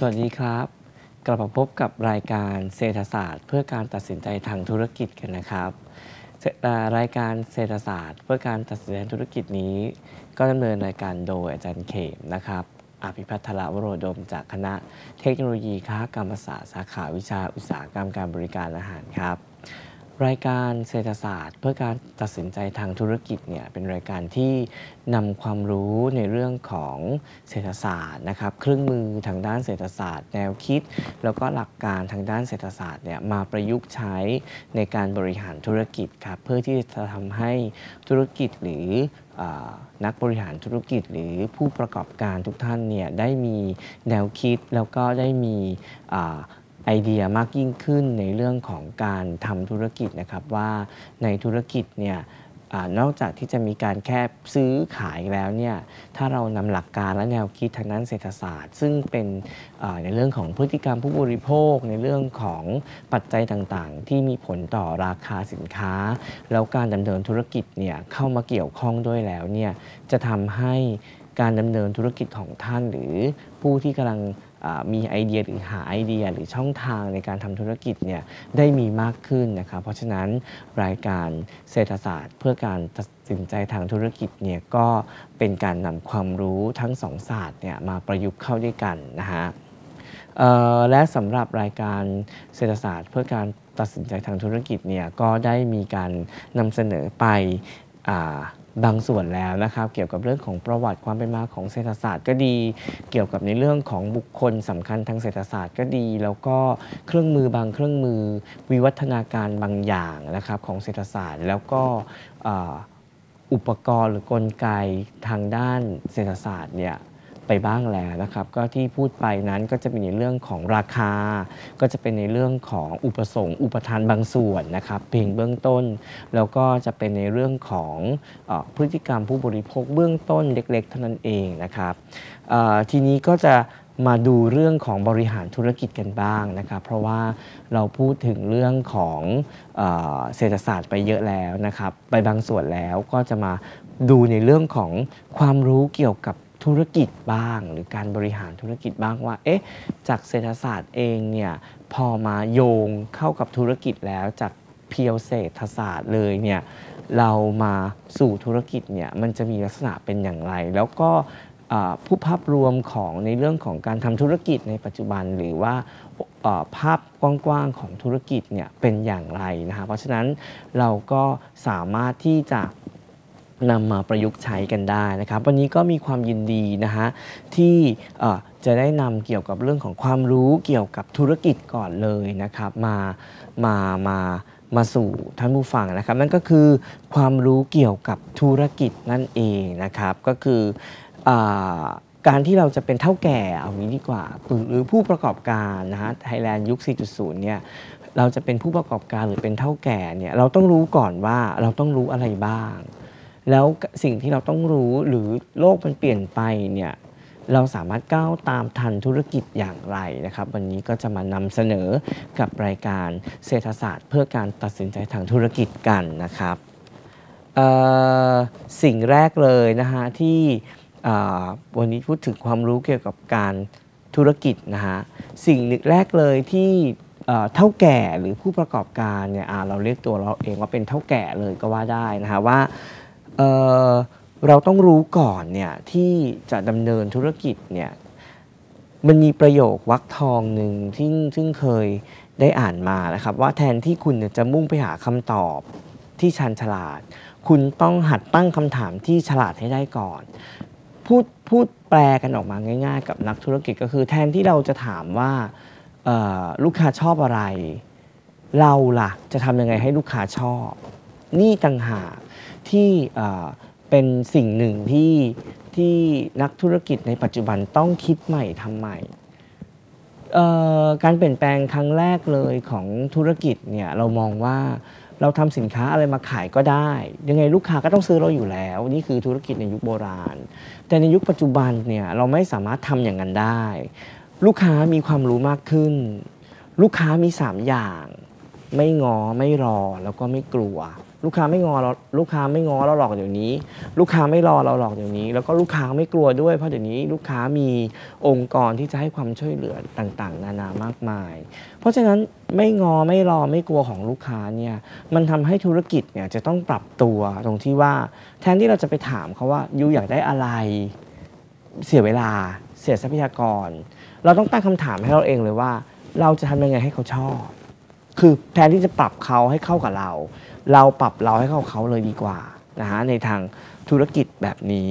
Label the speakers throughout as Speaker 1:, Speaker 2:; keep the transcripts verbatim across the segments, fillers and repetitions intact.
Speaker 1: วัสดีครับกลับมาพบกับรายการเศรษฐศาสตร์เพื่อการตัดสินใจทางธุรกิจกันนะครับรายการเศรษฐศาสตร์เพื่อการตัดสินใจธุรกิจนี้ก็ดำเนินรายการโดยอาจารย์เขมนะครับอภิพัฒระวโรดมจากคณะเทคโนโลยีคหกรรมศาสตร์สาขาวิชาอุตสาหกรรมการบริการอาหารครับรายการเศรษฐศาสตร์เพื่อการตัดสินใจทางธุรกิจเนี่ยเป็นรายการที่นำความรู้ในเรื่องของเศรษฐศาสตร์นะครับเครื่องมือทางด้านเศรษฐศาสตร์แนวคิดแล้วก็หลักการทางด้านเศรษฐศาสตร์เนี่ยมาประยุกต์ใช้ในการบริหารธุรกิจครับเพื่อที่จะทำให้ธุรกิจหรือนักบริหารธุรกิจหรือผู้ประกอบการทุกท่านเนี่ยได้มีแนวคิดแล้วก็ได้มีไอเดียมากยิ่งขึ้นในเรื่องของการทำธุรกิจนะครับว่าในธุรกิจเนี่ยนอกจากที่จะมีการแค่ซื้อขายแล้วเนี่ยถ้าเรานำหลักการและแนวคิดทางด้านเศรษฐศาสตร์ซึ่งเป็นในเรื่องของพฤติกรรมผู้บริโภคในเรื่องของปัจจัยต่างๆที่มีผลต่อราคาสินค้าแล้วการดำเนินธุรกิจเนี่ยเข้ามาเกี่ยวข้องด้วยแล้วเนี่ยจะทำให้การดำเนินธุรกิจของท่านหรือผู้ที่กำลังมีไอเดียหรือหาไอเดียหรือช่องทางในการทำธุรกิจเนี่ยได้มีมากขึ้นนะครับเพราะฉะนั้นรายการเศรษฐศาสตร์เพื่อการตัดสินใจทางธุรกิจเนี่ยก็เป็นการนำความรู้ทั้งสองศาสตร์เนี่ยมาประยุกต์เข้าด้วยกันนะฮะและสำหรับรายการเศรษฐศาสตร์เพื่อการตัดสินใจทางธุรกิจเนี่ยก็ได้มีการนำเสนอไปบางส่วนแล้วนะครับเกี่ยวกับเรื่องของประวัติความเป็นมาของเศรษฐศาสตร์ก็ดีเกี่ยวกับในเรื่องของบุคคลสำคัญทางเศรษฐศาสตร์ก็ดีแล้วก็เครื่องมือบางเครื่องมือวิวัฒนาการบางอย่างนะครับของเศรษฐศาสตร์แล้วก็อุปกรณ์หรือกลไกทางด้านเศรษฐศาสตร์เนี่ยไปบ้างแล้วนะครับก็ที่พูดไปนั้นก็จะมีในเรื่องของราคาก็จะเป็นในเรื่องของอุปสงค์อุปทานบางส่วนนะครับเพียงเบื้องต้นแล้วก็จะเป็นในเรื่องของเอ่อพฤติกรรมผู้บริโภคเบื้องต้นเล็กๆเท่านั้นเองนะครับเอ่อทีนี้ก็จะมาดูเรื่องของบริหารธุรกิจกันบ้างนะครับเพราะว่าเราพูดถึงเรื่องของเอ่อเศรษฐศาสตร์ไปเยอะแล้วนะครับไปบางส่วนแล้วก็จะมาดูในเรื่องของความรู้เกี่ยวกับธุรกิจบ้างหรือการบริหารธุรกิจบ้างว่าเอ๊ะจากเศรษฐศาสตร์เองเนี่ยพอมาโยงเข้ากับธุรกิจแล้วจากเพียวเศรษฐศาสตร์เลยเนี่ยเรามาสู่ธุรกิจเนี่ยมันจะมีลักษณะเป็นอย่างไรแล้วก็ผู้ภาพรวมของในเรื่องของการทำธุรกิจในปัจจุบันหรือว่าภาพกว้างๆของธุรกิจเนี่ยเป็นอย่างไรนะคะเพราะฉะนั้นเราก็สามารถที่จะนำมาประยุกต์ใช้กันได้นะครับวันนี้ก็มีความยินดีนะฮะที่จะได้นำเกี่ยวกับเรื่องของความรู้เกี่ยวกับธุรกิจก่อนเลยนะครับมามามามาสู่ท่านผู้ฟังนะครับนั่นก็คือความรู้เกี่ยวกับธุรกิจนั่นเองนะครับก็คือการที่เราจะเป็นเท่าแก่เอางี้ดีกว่าหรือผู้ประกอบการนะฮะไทยแลนด์ยุค สี่จุดศูนย์ เนี่ยเราจะเป็นผู้ประกอบการหรือเป็นเท่าแก่เนี่ยเราต้องรู้ก่อนว่าเราต้องรู้อะไรบ้างแล้วสิ่งที่เราต้องรู้หรือโลกมันเปลี่ยนไปเนี่ยเราสามารถก้าวตามทันธุรกิจอย่างไรนะครับวันนี้ก็จะมานำเสนอกับรายการเศรษฐศาสตร์เพื่อการตัดสินใจทางธุรกิจกันนะครับสิ่งแรกเลยนะฮะที่วันนี้พูดถึงความรู้เกี่ยวกับการธุรกิจนะฮะสิ่งแรกเลยที่เท่าแก่หรือผู้ประกอบการเนี่ยเราเรียกตัวเราเองว่าเป็นเท่าแก่เลยก็ว่าได้นะฮะว่าเอ่อเราต้องรู้ก่อนเนี่ยที่จะดำเนินธุรกิจเนี่ยมันมีประโยควรรคทองหนึ่งที่ซึ่งเคยได้อ่านมานะครับว่าแทนที่คุณจะมุ่งไปหาคำตอบที่ชันฉลาดคุณต้องหัดตั้งคำถามที่ฉลาดให้ได้ก่อนพูดพูดแปลกันออกมาง่ายๆกับนักธุรกิจก็คือแทนที่เราจะถามว่าลูกค้าชอบอะไรเราล่ะจะทำยังไงให้ลูกค้าชอบนี่ต่างหากที่เป็นสิ่งหนึ่งที่ที่นักธุรกิจในปัจจุบันต้องคิดใหม่ทำใหม่การเปลี่ยนแปลงครั้งแรกเลยของธุรกิจเนี่ยเรามองว่าเราทำสินค้าอะไรมาขายก็ได้ยังไงลูกค้าก็ต้องซื้อเราอยู่แล้วนี่คือธุรกิจในยุคโบราณแต่ในยุคปัจจุบันเนี่ยเราไม่สามารถทำอย่างนั้นได้ลูกค้ามีความรู้มากขึ้นลูกค้ามีสามอย่างไม่ง้อไม่รอแล้วก็ไม่กลัวลูกค้าไม่งอเราลูกค้าไม่ง้อเราหรอกเดี๋ยวนี้ลูกค้าไม่รอเราหรอกเดี๋ยวนี้แล้วก็ลูกค้าไม่กลัวด้วยเพราะเดี๋ยวนี้ลูกค้ามีองค์กรที่จะให้ความช่วยเหลือต่างๆนานามากมายเพราะฉะนั้นไม่งอไม่รอไม่กลัวของลูกค้าเนี่ยมันทำให้ธุรกิจเนี่ยจะต้องปรับตัวตรงที่ว่าแทนที่เราจะไปถามเขาว่ายูอยากได้อะไรเสียเวลาเสียทรัพยากรเราต้องตั้งคำถามให้เราเองเลยว่าเราจะทำยังไงให้เขาชอบคือแทนที่จะปรับเขาให้เข้ากับเราเราปรับเราให้เข้าเขาเลยดีกว่านะฮะในทางธุรกิจแบบนี้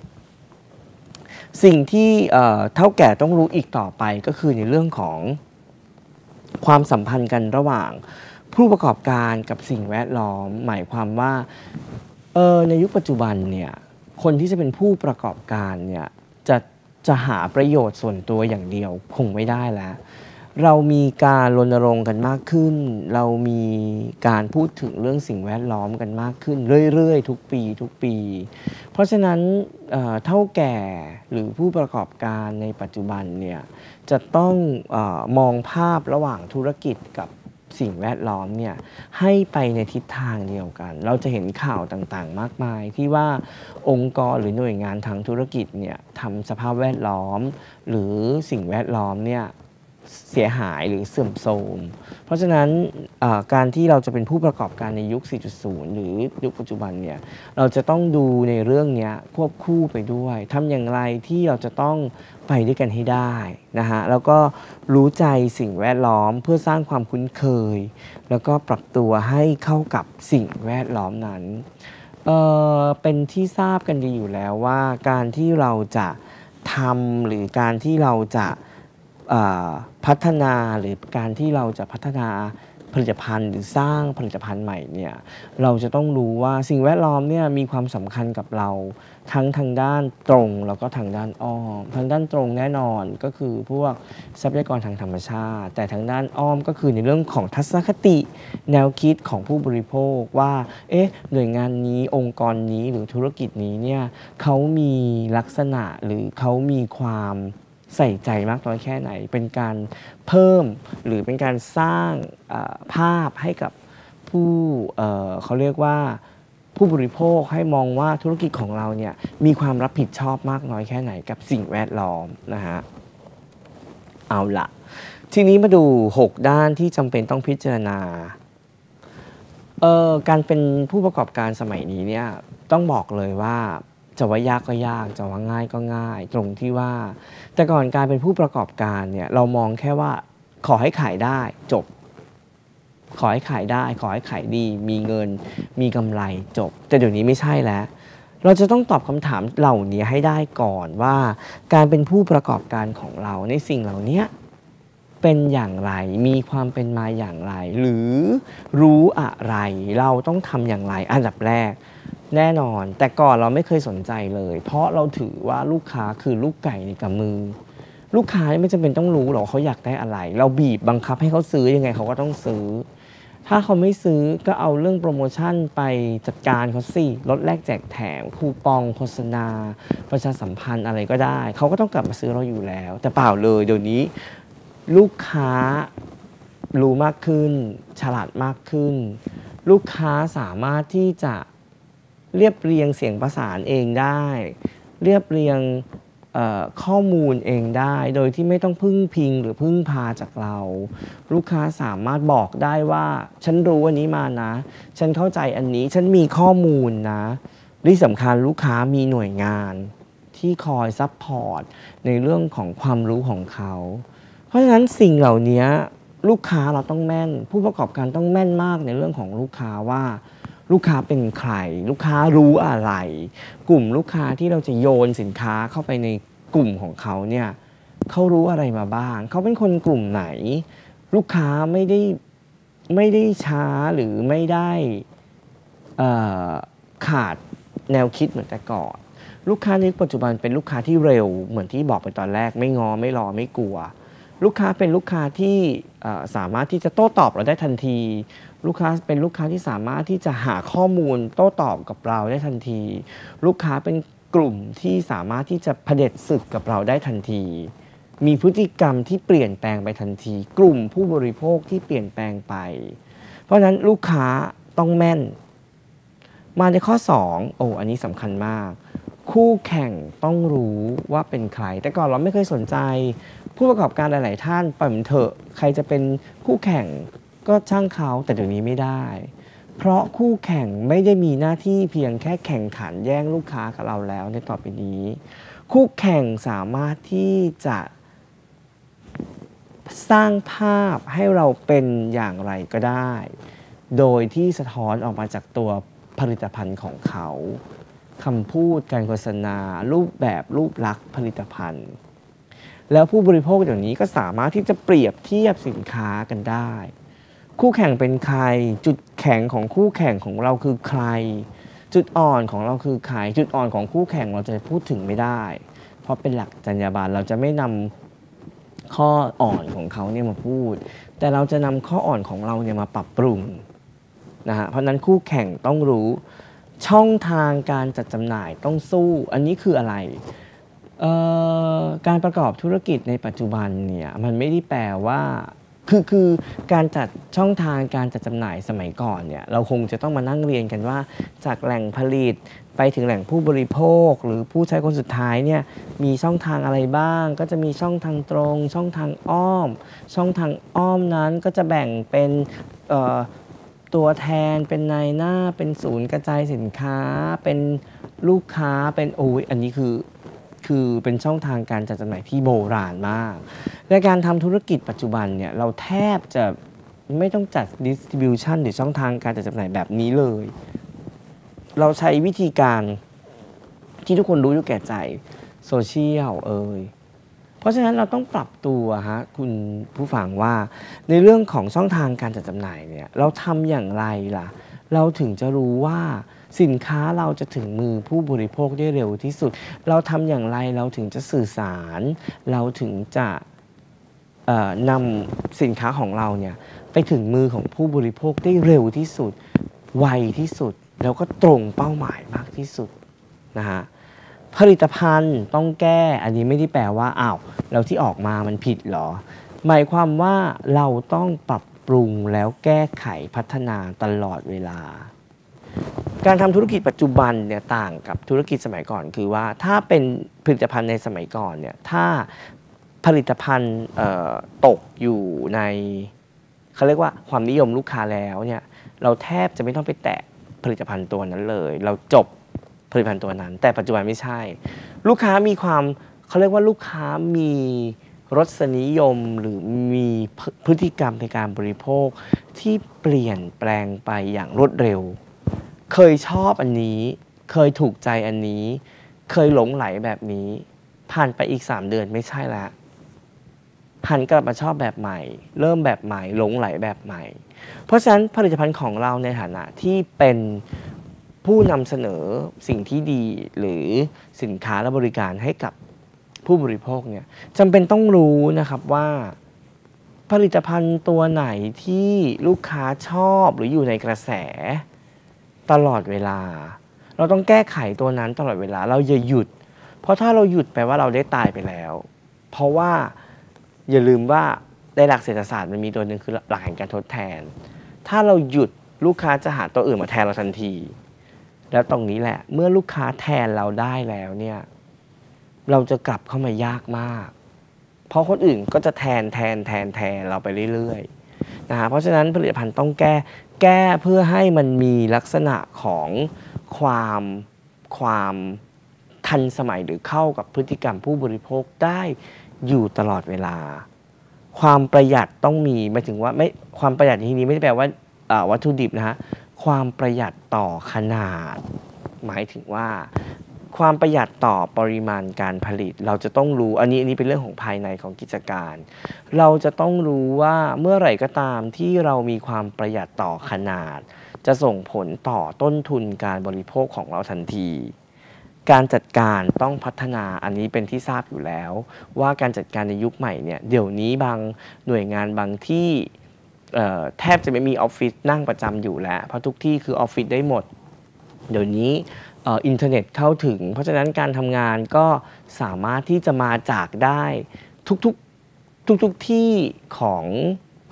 Speaker 1: สิ่งที่เท่าแก่ต้องรู้อีกต่อไปก็คือในเรื่องของความสัมพันธ์กันระหว่างผู้ประกอบการกับสิ่งแวดล้อมหมายความว่าเออในยุคปัจจุบันเนี่ยคนที่จะเป็นผู้ประกอบการเนี่ยจะจะหาประโยชน์ส่วนตัวอย่างเดียวคงไม่ได้แล้วเรามีการรณรงค์กันมากขึ้นเรามีการพูดถึงเรื่องสิ่งแวดล้อมกันมากขึ้นเรื่อยๆทุกปีทุกปีเพราะฉะนั้นเอ่อเฒ่าแก่หรือผู้ประกอบการในปัจจุบันเนี่ยจะต้องเอ่อมองภาพระหว่างธุรกิจกับสิ่งแวดล้อมเนี่ยให้ไปในทิศทางเดียวกันเราจะเห็นข่าวต่างๆมากมายที่ว่าองค์กรหรือหน่วยงานทางธุรกิจเนี่ยทำสภาพแวดล้อมหรือสิ่งแวดล้อมเนี่ยเสียหายหรือเสื่อมโทรมเพราะฉะนั้นการที่เราจะเป็นผู้ประกอบการในยุค สี่จุดศูนย์ หรือยุคปัจจุบันเนี่ยเราจะต้องดูในเรื่องนี้ควบคู่ไปด้วยทำอย่างไรที่เราจะต้องไปด้วยกันให้ได้นะฮะแล้วก็รู้ใจสิ่งแวดล้อมเพื่อสร้างความคุ้นเคยแล้วก็ปรับตัวให้เข้ากับสิ่งแวดล้อมนั้นเอ่อเป็นที่ทราบกันดีอยู่แล้วว่าการที่เราจะทำหรือการที่เราจะพัฒนาหรือการที่เราจะพัฒนาผลิตภัณฑ์หรือสร้างผลิตภัณฑ์ใหม่เนี่ยเราจะต้องรู้ว่าสิ่งแวดล้อมเนี่ยมีความสำคัญกับเราทั้งทางด้านตรงแล้วก็ทางด้านอ้อมทางด้านตรงแน่นอนก็คือพวกทรัพยากรทางธรรมชาติแต่ทางด้านอ้อมก็คือในเรื่องของทัศนคติแนวคิดของผู้บริโภคว่าเอ๊ะหน่วยงานนี้องค์กรนี้หรือธุรกิจนี้เนี่ยเขามีลักษณะหรือเขามีความใส่ใจมากน้อยแค่ไหนเป็นการเพิ่มหรือเป็นการสร้างภาพให้กับผู้เอ่อเขาเรียกว่าผู้บริโภคให้มองว่าธุรกิจของเราเนี่ยมีความรับผิดชอบมากน้อยแค่ไหนกับสิ่งแวดล้อมนะฮะเอาละทีนี้มาดูหกด้านที่จำเป็นต้องพิจารณาเอ่อการเป็นผู้ประกอบการสมัยนี้เนี่ยต้องบอกเลยว่าจะว่ายากก็ยากจะว่าง่ายก็ง่ายตรงที่ว่าแต่ก่อนการเป็นผู้ประกอบการเนี่ยเรามองแค่ว่าขอให้ขายได้จบขอให้ขายได้ขอให้ขายดีมีเงินมีกำไรจบแต่เดี๋ยวนี้ไม่ใช่แล้วเราจะต้องตอบคำถามเหล่านี้ให้ได้ก่อนว่าการเป็นผู้ประกอบการของเราในสิ่งเหล่านี้เป็นอย่างไรมีความเป็นมาอย่างไรหรือรู้อะไรเราต้องทำอย่างไรอันดับแรกแน่นอนแต่ก่อนเราไม่เคยสนใจเลยเพราะเราถือว่าลูกค้าคือลูกไก่ในกำมือลูกค้าไม่จำเป็นต้องรู้หรอกเขาอยากได้อะไรเราบีบบังคับให้เขาซื้อยังไงเขาก็ต้องซื้อถ้าเขาไม่ซื้อก็เอาเรื่องโปรโมชั่นไปจัดการเขาสิลดแลกแจกแถมคูปองโฆษณาประชาสัมพันธ์อะไรก็ได้เขาก็ต้องกลับมาซื้อเราอยู่แล้วแต่เปล่าเลยเดี๋ยวนี้ลูกค้ารู้มากขึ้นฉลาดมากขึ้นลูกค้าสามารถที่จะเรียบเรียงเสียงประสานเองได้เรียบเรียงข้อมูลเองได้โดยที่ไม่ต้องพึ่งพิงหรือพึ่งพาจากเราลูกค้าสามารถบอกได้ว่าฉันรู้อันนี้มานะฉันเข้าใจอันนี้ฉันมีข้อมูลนะที่สำคัญลูกค้ามีหน่วยงานที่คอยซัพพอร์ตในเรื่องของความรู้ของเขาเพราะฉะนั้นสิ่งเหล่านี้ลูกค้าเราต้องแม่นผู้ประกอบการต้องแม่นมากในเรื่องของลูกค้าว่าลูกค้าเป็นใครลูกค้ารู้อะไรกลุ่มลูกค้าที่เราจะโยนสินค้าเข้าไปในกลุ่มของเขาเนี่ยเขารู้อะไรมาบ้างเขาเป็นคนกลุ่มไหนลูกค้าไม่ได้ไม่ได้ช้าหรือไม่ได้ขาดแนวคิดเหมือนแต่ก่อนลูกค้าในปัจจุบันเป็นลูกค้าที่เร็วเหมือนที่บอกไปตอนแรกไม่งอไม่รอไม่กลัวลูกค้าเป็นลูกค้าที่สามารถที่จะโต้ตอบเราได้ทันทีลูกค้าเป็นลูกค้าที่สามารถที่จะหาข้อมูลโต้ตอบกับเราได้ทันทีลูกค้าเป็นกลุ่มที่สามารถที่จะเผด็จศึกกับเราได้ทันทีมีพฤติกรรมที่เปลี่ยนแปลงไปทันทีกลุ่มผู้บริโภคที่เปลี่ยนแปลงไปเพราะฉะนั้นลูกค้าต้องแม่นมาในข้อสองโอ้อันนี้สำคัญมากคู่แข่งต้องรู้ว่าเป็นใครแต่ก่อนเราไม่เคยสนใจผู้ประกอบการหลายๆท่านปล่อยมันเถอะใครจะเป็นคู่แข่งก็ช่างเขาแต่เดี๋ยวนี้ไม่ได้เพราะคู่แข่งไม่ได้มีหน้าที่เพียงแค่แข่งขันแย่งลูกค้ากับเราแล้วในต่อไปนี้คู่แข่งสามารถที่จะสร้างภาพให้เราเป็นอย่างไรก็ได้โดยที่สะท้อนออกมาจากตัวผลิตภัณฑ์ของเขาคำพูดการโฆษณารูปแบบรูปลักษณ์ผลิตภัณฑ์แล้วผู้บริโภคอย่างนี้ก็สามารถที่จะเปรียบเทียบสินค้ากันได้คู่แข่งเป็นใครจุดแข็งของคู่แข่งของเราคือใครจุดอ่อนของเราคือใครจุดอ่อนของคู่แข่งเราจะพูดถึงไม่ได้เพราะเป็นหลักจรรยาบรรณเราจะไม่นำข้ออ่อนของเขาเนี่ยมาพูดแต่เราจะนำข้ออ่อนของเราเนี่ยมาปรับปรุงนะฮะเพราะนั้นคู่แข่งต้องรู้ช่องทางการจัดจำหน่ายต้องสู้อันนี้คืออะไรการประกอบธุรกิจในปัจจุบันเนี่ยมันไม่ได้แปลว่าคือคือการจัดช่องทางการจัดจำหน่ายสมัยก่อนเนี่ยเราคงจะต้องมานั่งเรียนกันว่าจากแหล่งผลิตไปถึงแหล่งผู้บริโภคหรือผู้ใช้คนสุดท้ายเนี่ยมีช่องทางอะไรบ้างก็จะมีช่องทางตรงช่องทางอ้อมช่องทางอ้อมนั้นก็จะแบ่งเป็นตัวแทนเป็นนายหน้าเป็นศูนย์กระจายสินค้าเป็นลูกค้าเป็นโอ้ยอันนี้คือคือเป็นช่องทางการจัดจำหน่ายที่โบราณมากในการทำธุรกิจปัจจุบันเนี่ยเราแทบจะไม่ต้องจัด distribution หรือช่องทางการจัดจำหน่ายแบบนี้เลยเราใช้วิธีการที่ทุกคนรู้อยู่แก่ใจโซเชียลเอ่ยเพราะฉะนั้นเราต้องปรับตัวฮะคุณผู้ฟังว่าในเรื่องของช่องทางการจัดจำหน่ายเนี่ยเราทำอย่างไรล่ะเราถึงจะรู้ว่าสินค้าเราจะถึงมือผู้บริโภคได้เร็วที่สุดเราทำอย่างไรเราถึงจะสื่อสารเราถึงจะนำสินค้าของเราเนี่ยไปถึงมือของผู้บริโภคได้เร็วที่สุดไวที่สุดแล้วก็ตรงเป้าหมายมากที่สุดนะฮะผลิตภัณฑ์ต้องแก้อันนี้ไม่ได้แปลว่าอ้าวแล้วที่ออกมามันผิดเหรอหมายความว่าเราต้องปรับปรุงแล้วแก้ไขพัฒนาตลอดเวลาการทำธุรกิจปัจจุบันเนี่ยต่างกับธุรกิจสมัยก่อนคือว่าถ้าเป็นผลิตภัณฑ์ในสมัยก่อนเนี่ยถ้าผลิตภัณฑ์ตกอยู่ในเขาเรียกว่าความนิยมลูกค้าแล้วเนี่ยเราแทบจะไม่ต้องไปแตะผลิตภัณฑ์ตัวนั้นเลยเราจบผลิตภัณฑ์ตัวนั้นแต่ปัจจุบันไม่ใช่ลูกค้ามีความเขาเรียกว่าลูกค้ามีรสนิยมหรือมีพฤติกรรมในการบริโภคที่เปลี่ยนแปลงไปอย่างรวดเร็วเคยชอบอันนี้เคยถูกใจอันนี้เคยหลงไหลแบบนี้ผ่านไปอีกสามเดือนไม่ใช่แล้วหันกลับมาชอบแบบใหม่เริ่มแบบใหม่หลงไหลแบบใหม่เพราะฉะนั้นผลิตภัณฑ์ของเราในฐานะที่เป็นผู้นำเสนอสิ่งที่ดีหรือสินค้าและบริการให้กับผู้บริโภคเนี่ยจำเป็นต้องรู้นะครับว่าผลิตภัณฑ์ตัวไหนที่ลูกค้าชอบหรืออยู่ในกระแสตลอดเวลาเราต้องแก้ไขตัวนั้นตลอดเวลาเราอย่าหยุดเพราะถ้าเราหยุดแปลว่าเราได้ตายไปแล้วเพราะว่าอย่าลืมว่าในหลักเศรษฐศาสตร์มันมีตัวหนึ่งคือหลักแห่งการทดแทนถ้าเราหยุดลูกค้าจะหาตัวอื่นมาแทนเราทันทีแล้วตรงนี้แหละเมื่อลูกค้าแทนเราได้แล้วเนี่ยเราจะกลับเข้ามายากมากเพราะคนอื่นก็จะแทนแทนแทนแทนเราไปเรื่อยๆนะฮะเพราะฉะนั้นผลิตภัณฑ์ต้องแก้แก้เพื่อให้มันมีลักษณะของความความทันสมัยหรือเข้ากับพฤติกรรมผู้บริโภคได้อยู่ตลอดเวลาความประหยัดต้องมีหมายถึงว่าไม่ความประหยัดในที่นี้ไม่ได้แปลว่าวัตถุดิบนะฮะความประหยัดต่อขนาดหมายถึงว่าความประหยัดต่อปริมาณการผลิตเราจะต้องรู้อันนี้อันนี้เป็นเรื่องของภายในของกิจการเราจะต้องรู้ว่าเมื่อไหร่ก็ตามที่เรามีความประหยัดต่อขนาดจะส่งผลต่อต้นทุนการบริโภคของเราทันทีการจัดการต้องพัฒนาอันนี้เป็นที่ทราบอยู่แล้วว่าการจัดการในยุคใหม่เนี่ยเดี๋ยวนี้บางหน่วยงานบางที่แทบจะไม่มีออฟฟิศนั่งประจำอยู่แล้วเพราะทุกที่คือออฟฟิศได้หมดเดี๋ยวนี้อินเทอร์เน็ตเข้าถึงเพราะฉะนั้นการทำงานก็สามารถที่จะมาจากได้ทุกๆทุกๆที่ของ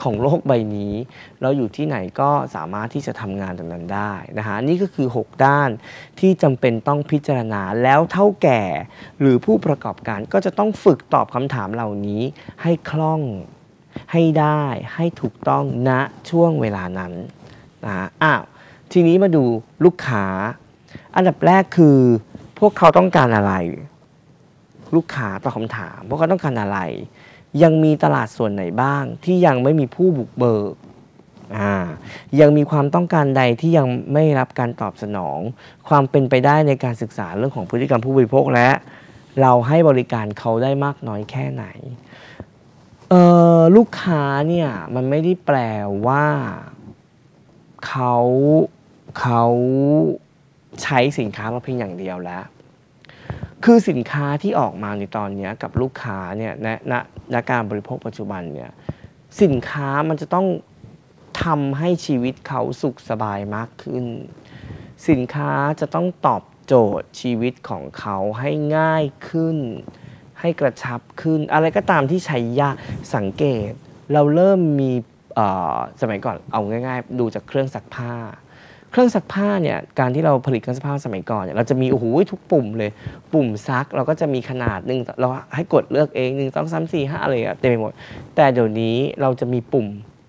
Speaker 1: ของโลกใบนี้เราอยู่ที่ไหนก็สามารถที่จะทำงานตรงนั้นได้นะฮะนี่ก็คือหกด้านที่จำเป็นต้องพิจารณาแล้วเท่าแก่หรือผู้ประกอบการก็จะต้องฝึกตอบคำถามเหล่านี้ให้คล่องให้ได้ให้ถูกต้องณช่วงเวลานั้นนะอ้าวทีนี้มาดูลูกค้าอันดับแรกคือพวกเขาต้องการอะไรลูกค้าตอบคำถามพวกเขาต้องการอะไรยังมีตลาดส่วนไหนบ้างที่ยังไม่มีผู้บุกเบิกอ่ายังมีความต้องการใดที่ยังไม่รับการตอบสนองความเป็นไปได้ในการศึกษาเรื่องของพฤติกรรมผู้บริโภคและเราให้บริการเขาได้มากน้อยแค่ไหนเอ่อลูกค้าเนี่ยมันไม่ได้แปลว่าเขาเขาใช้สินค้าเราเพียงอย่างเดียวแล้วคือสินค้าที่ออกมาในตอนนี้กับลูกค้าเนี่ยณณณการบริโภคปัจจุบันเนี่ยสินค้ามันจะต้องทำให้ชีวิตเขาสุขสบายมากขึ้นสินค้าจะต้องตอบโจทย์ชีวิตของเขาให้ง่ายขึ้นให้กระชับขึ้นอะไรก็ตามที่ใช้ยากสังเกตเราเริ่มมีสมัยก่อนเอาง่ายๆดูจากเครื่องซักผ้าเครื่องซักผ้าเนี่ยการที่เราผลิตเครื่องซักผ้าสมัยก่อนเนี่ยเราจะมีโอ้โหทุกปุ่มเลยปุ่มซักเราก็จะมีขนาดหนึ่งเราให้กดเลือกเองหนึ่งสองสามสี่ห้าอะไรเต็มไปหมดแต่เดี๋ยวนี้เราจะมีปุ่ม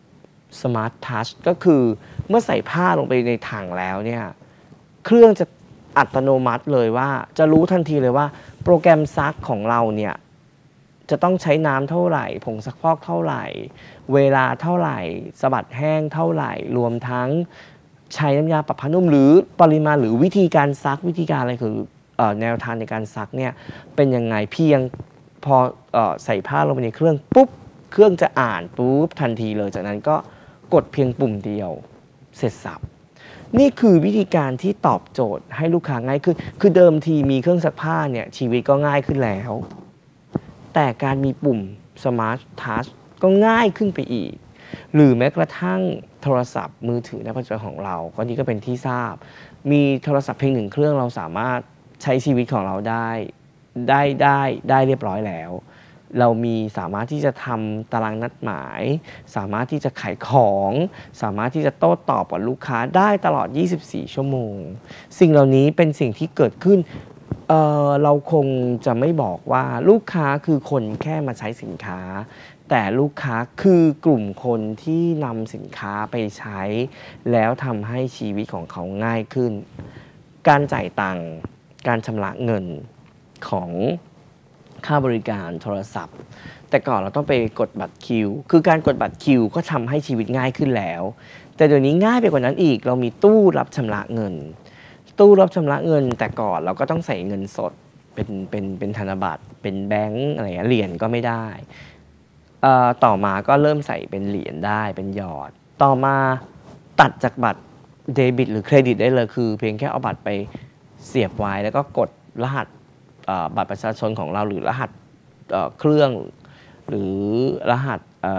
Speaker 1: Smart Touch ก็คือเมื่อใส่ผ้าลงไปในถังแล้วเนี่ยเครื่องจะอัตโนมัติเลยว่าจะรู้ทันทีเลยว่าโปรแกรมซักของเราเนี่ยจะต้องใช้น้ำเท่าไหร่ผงซักฟอกเท่าไหร่เวลาเท่าไหร่สะบัดแห้งเท่าไหร่รวมทั้งใช้น้ำยาปรับผ้านุ่มหรือปริมาณหรือวิธีการซักวิธีการอะไรคือเอ่อแนวทางในการซักเนี่ยเป็นยังไงเพียงพอเอ่อใส่ผ้าลงไปในเครื่องปุ๊บเครื่องจะอ่านปุ๊บทันทีเลยจากนั้นก็กดเพียงปุ่มเดียวเสร็จสับนี่คือวิธีการที่ตอบโจทย์ให้ลูกค้าง่ายขึ้นคือเดิมทีมีเครื่องซักผ้าเนี่ยชีวิตก็ง่ายขึ้นแล้วแต่การมีปุ่ม Smart Touch ก็ง่ายขึ้นไปอีกหรือแม้กระทั่งโทรศัพท์มือถือในปัจจุบันของเราก็นี่ก็เป็นที่ทราบมีโทรศัพท์เพียงหนึ่งเครื่องเราสามารถใช้ชีวิตของเราได้ได้ได้ได้เรียบร้อยแล้วเรามีสามารถที่จะทำตารางนัดหมายสามารถที่จะขายของสามารถที่จะโต้ตอบกับลูกค้าได้ตลอดยี่สิบสี่ชั่วโมงสิ่งเหล่านี้เป็นสิ่งที่เกิดขึ้น เอ่อเราคงจะไม่บอกว่าลูกค้าคือคนแค่มาใช้สินค้าแต่ลูกค้าคือกลุ่มคนที่นำสินค้าไปใช้แล้วทำให้ชีวิตของเขาง่ายขึ้นการจ่ายตังค์การชำระเงินของค่าบริการโทรศัพท์แต่ก่อนเราต้องไปกดบัตรคิวคือการกดบัตรคิวก็ทำให้ชีวิตง่ายขึ้นแล้วแต่เดี๋ยวนี้ง่ายไปกว่านั้นอีกเรามีตู้รับชำระเงินตู้รับชำระเงินแต่ก่อนเราก็ต้องใส่เงินสดเป็นเป็นเป็นธนบัตรเป็นแบงก์อะไรเหรียญก็ไม่ได้ต่อมาก็เริ่มใส่เป็นเหรียญได้เป็นหยอดต่อมาตัดจากบัตรเดบิตหรือเครดิตได้เลยคือเพียงแค่เอาบัตรไปเสียบไว้แล้วก็กดรหัสบัตรประชาชนของเราหรือรหัสเครื่องหรือรหัส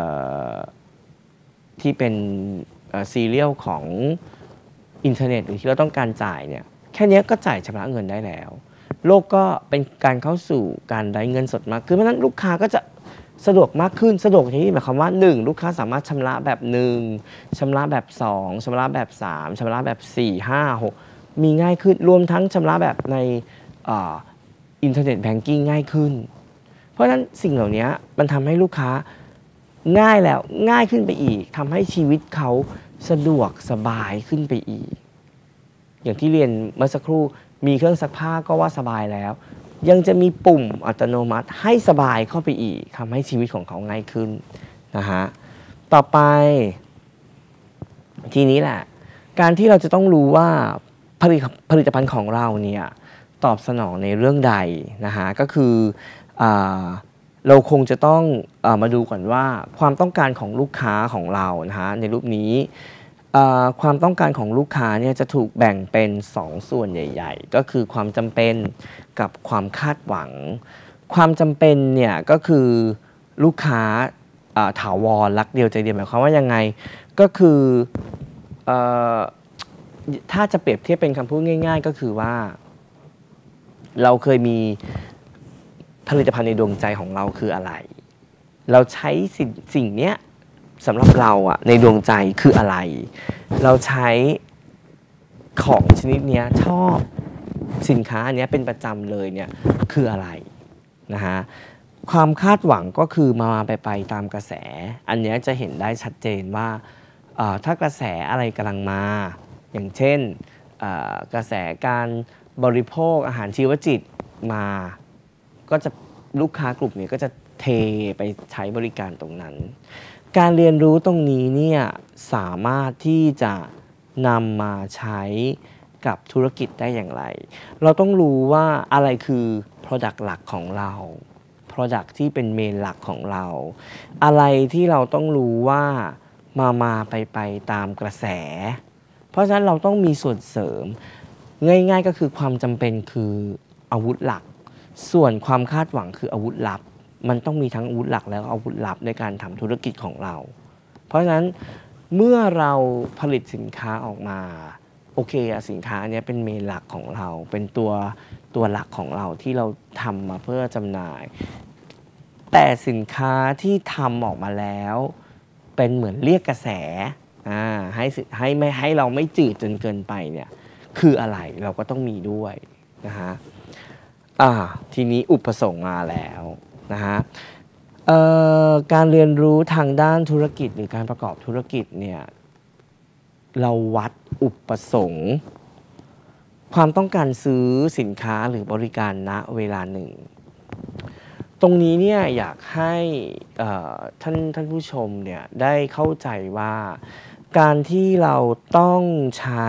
Speaker 1: ที่เป็นซีเรียลของอินเทอร์เน็ตหรือที่เราต้องการจ่ายเนี่ยแค่นี้ก็จ่ายชำระเงินได้แล้วโลกก็เป็นการเข้าสู่การได้เงินสดมากขึ้นเพราะฉะนั้นลูกค้าก็จะสะดวกมากขึ้นสะดวกที่หมายความว่าหนึ่งลูกค้าสามารถชำระแบบหนึ่งชำระแบบสองชำระแบบสามชำระแบบสี่ ห้า หกมีง่ายขึ้นรวมทั้งชำระแบบในอินเทอร์เน็ตแบงกิ้งง่ายขึ้นเพราะฉะนั้นสิ่งเหล่านี้มันทำให้ลูกค้าง่ายแล้วง่ายขึ้นไปอีกทำให้ชีวิตเขาสะดวกสบายขึ้นไปอีกอย่างที่เรียนเมื่อสักครู่มีเครื่องซักผ้าก็ว่าสบายแล้วยังจะมีปุ่มอัตโนมัติให้สบายเข้าไปอีกทำให้ชีวิตของเขาง่ายขึ้นนะฮะต่อไปทีนี้แหละการที่เราจะต้องรู้ว่าผลิตผลิตภัณฑ์ของเราเนี่ยตอบสนองในเรื่องใดนะฮะก็คืออ่าเราคงจะต้องเอ่อมาดูก่อนว่าความต้องการของลูกค้าของเรานะฮะในรูปนี้ความต้องการของลูกค้าเนี่ยจะถูกแบ่งเป็นสองส่วนใหญ่ๆก็คือความจำเป็นกับความคาดหวังความจำเป็นเนี่ยก็คือลูกค้าถาวรรักเดียวใจเดียวหมายความว่ายังไงก็คือถ้าจะเปรียบเทียบเป็นคำพูดง่ายๆก็คือว่าเราเคยมีผลิตภัณฑ์ในดวงใจของเราคืออะไรเราใช้สิ่งสิ่งนี้สำหรับเราอะในดวงใจคืออะไร เราใช้ของชนิดนี้ชอบสินค้าอันนี้เป็นประจำเลยเนี่ยคืออะไรนะฮะความคาดหวังก็คือมาไปไปตามกระแสอันนี้จะเห็นได้ชัดเจนว่าถ้ากระแสอะไรกำลังมาอย่างเช่นกระแสการบริโภคอาหารชีวจิตมาก็จะลูกค้ากลุ่มนี้ก็จะเทไปใช้บริการตรงนั้นการเรียนรู้ตรงนี้เนี่ยสามารถที่จะนำมาใช้กับธุรกิจได้อย่างไรเราต้องรู้ว่าอะไรคือ Product หลักของเรา Product ที่เป็นเมนหลักของเราอะไรที่เราต้องรู้ว่ามามาไปไปตามกระแสเพราะฉะนั้นเราต้องมีส่วนเสริมง่ายๆก็คือความจำเป็นคืออาวุธหลักส่วนความคาดหวังคืออาวุธลับมันต้องมีทั้งอาวุธหลักแล้วอาวุธลับในการทำธุรกิจของเราเพราะฉะนั้นเมื่อเราผลิตสินค้าออกมาโอเคอะสินค้าเนี้ยเป็นเมนหลักของเราเป็นตัวตัวหลักของเราที่เราทำมาเพื่อจำหน่ายแต่สินค้าที่ทำออกมาแล้วเป็นเหมือนเรียกกระแสอ่าให้ให้ไม่ให้เราไม่จืดจนเกินไปเนี่ยคืออะไรเราก็ต้องมีด้วยนะฮะอ่าทีนี้อุปสงค์มาแล้วนะฮะการเรียนรู้ทางด้านธุรกิจหรือการประกอบธุรกิจเนี่ยเราวัดอุปสงค์ความต้องการซื้อสินค้าหรือบริการณเวลาหนึ่งตรงนี้เนี่ยอยากให้ท่านท่านผู้ชมเนี่ยได้เข้าใจว่าการที่เราต้องใช้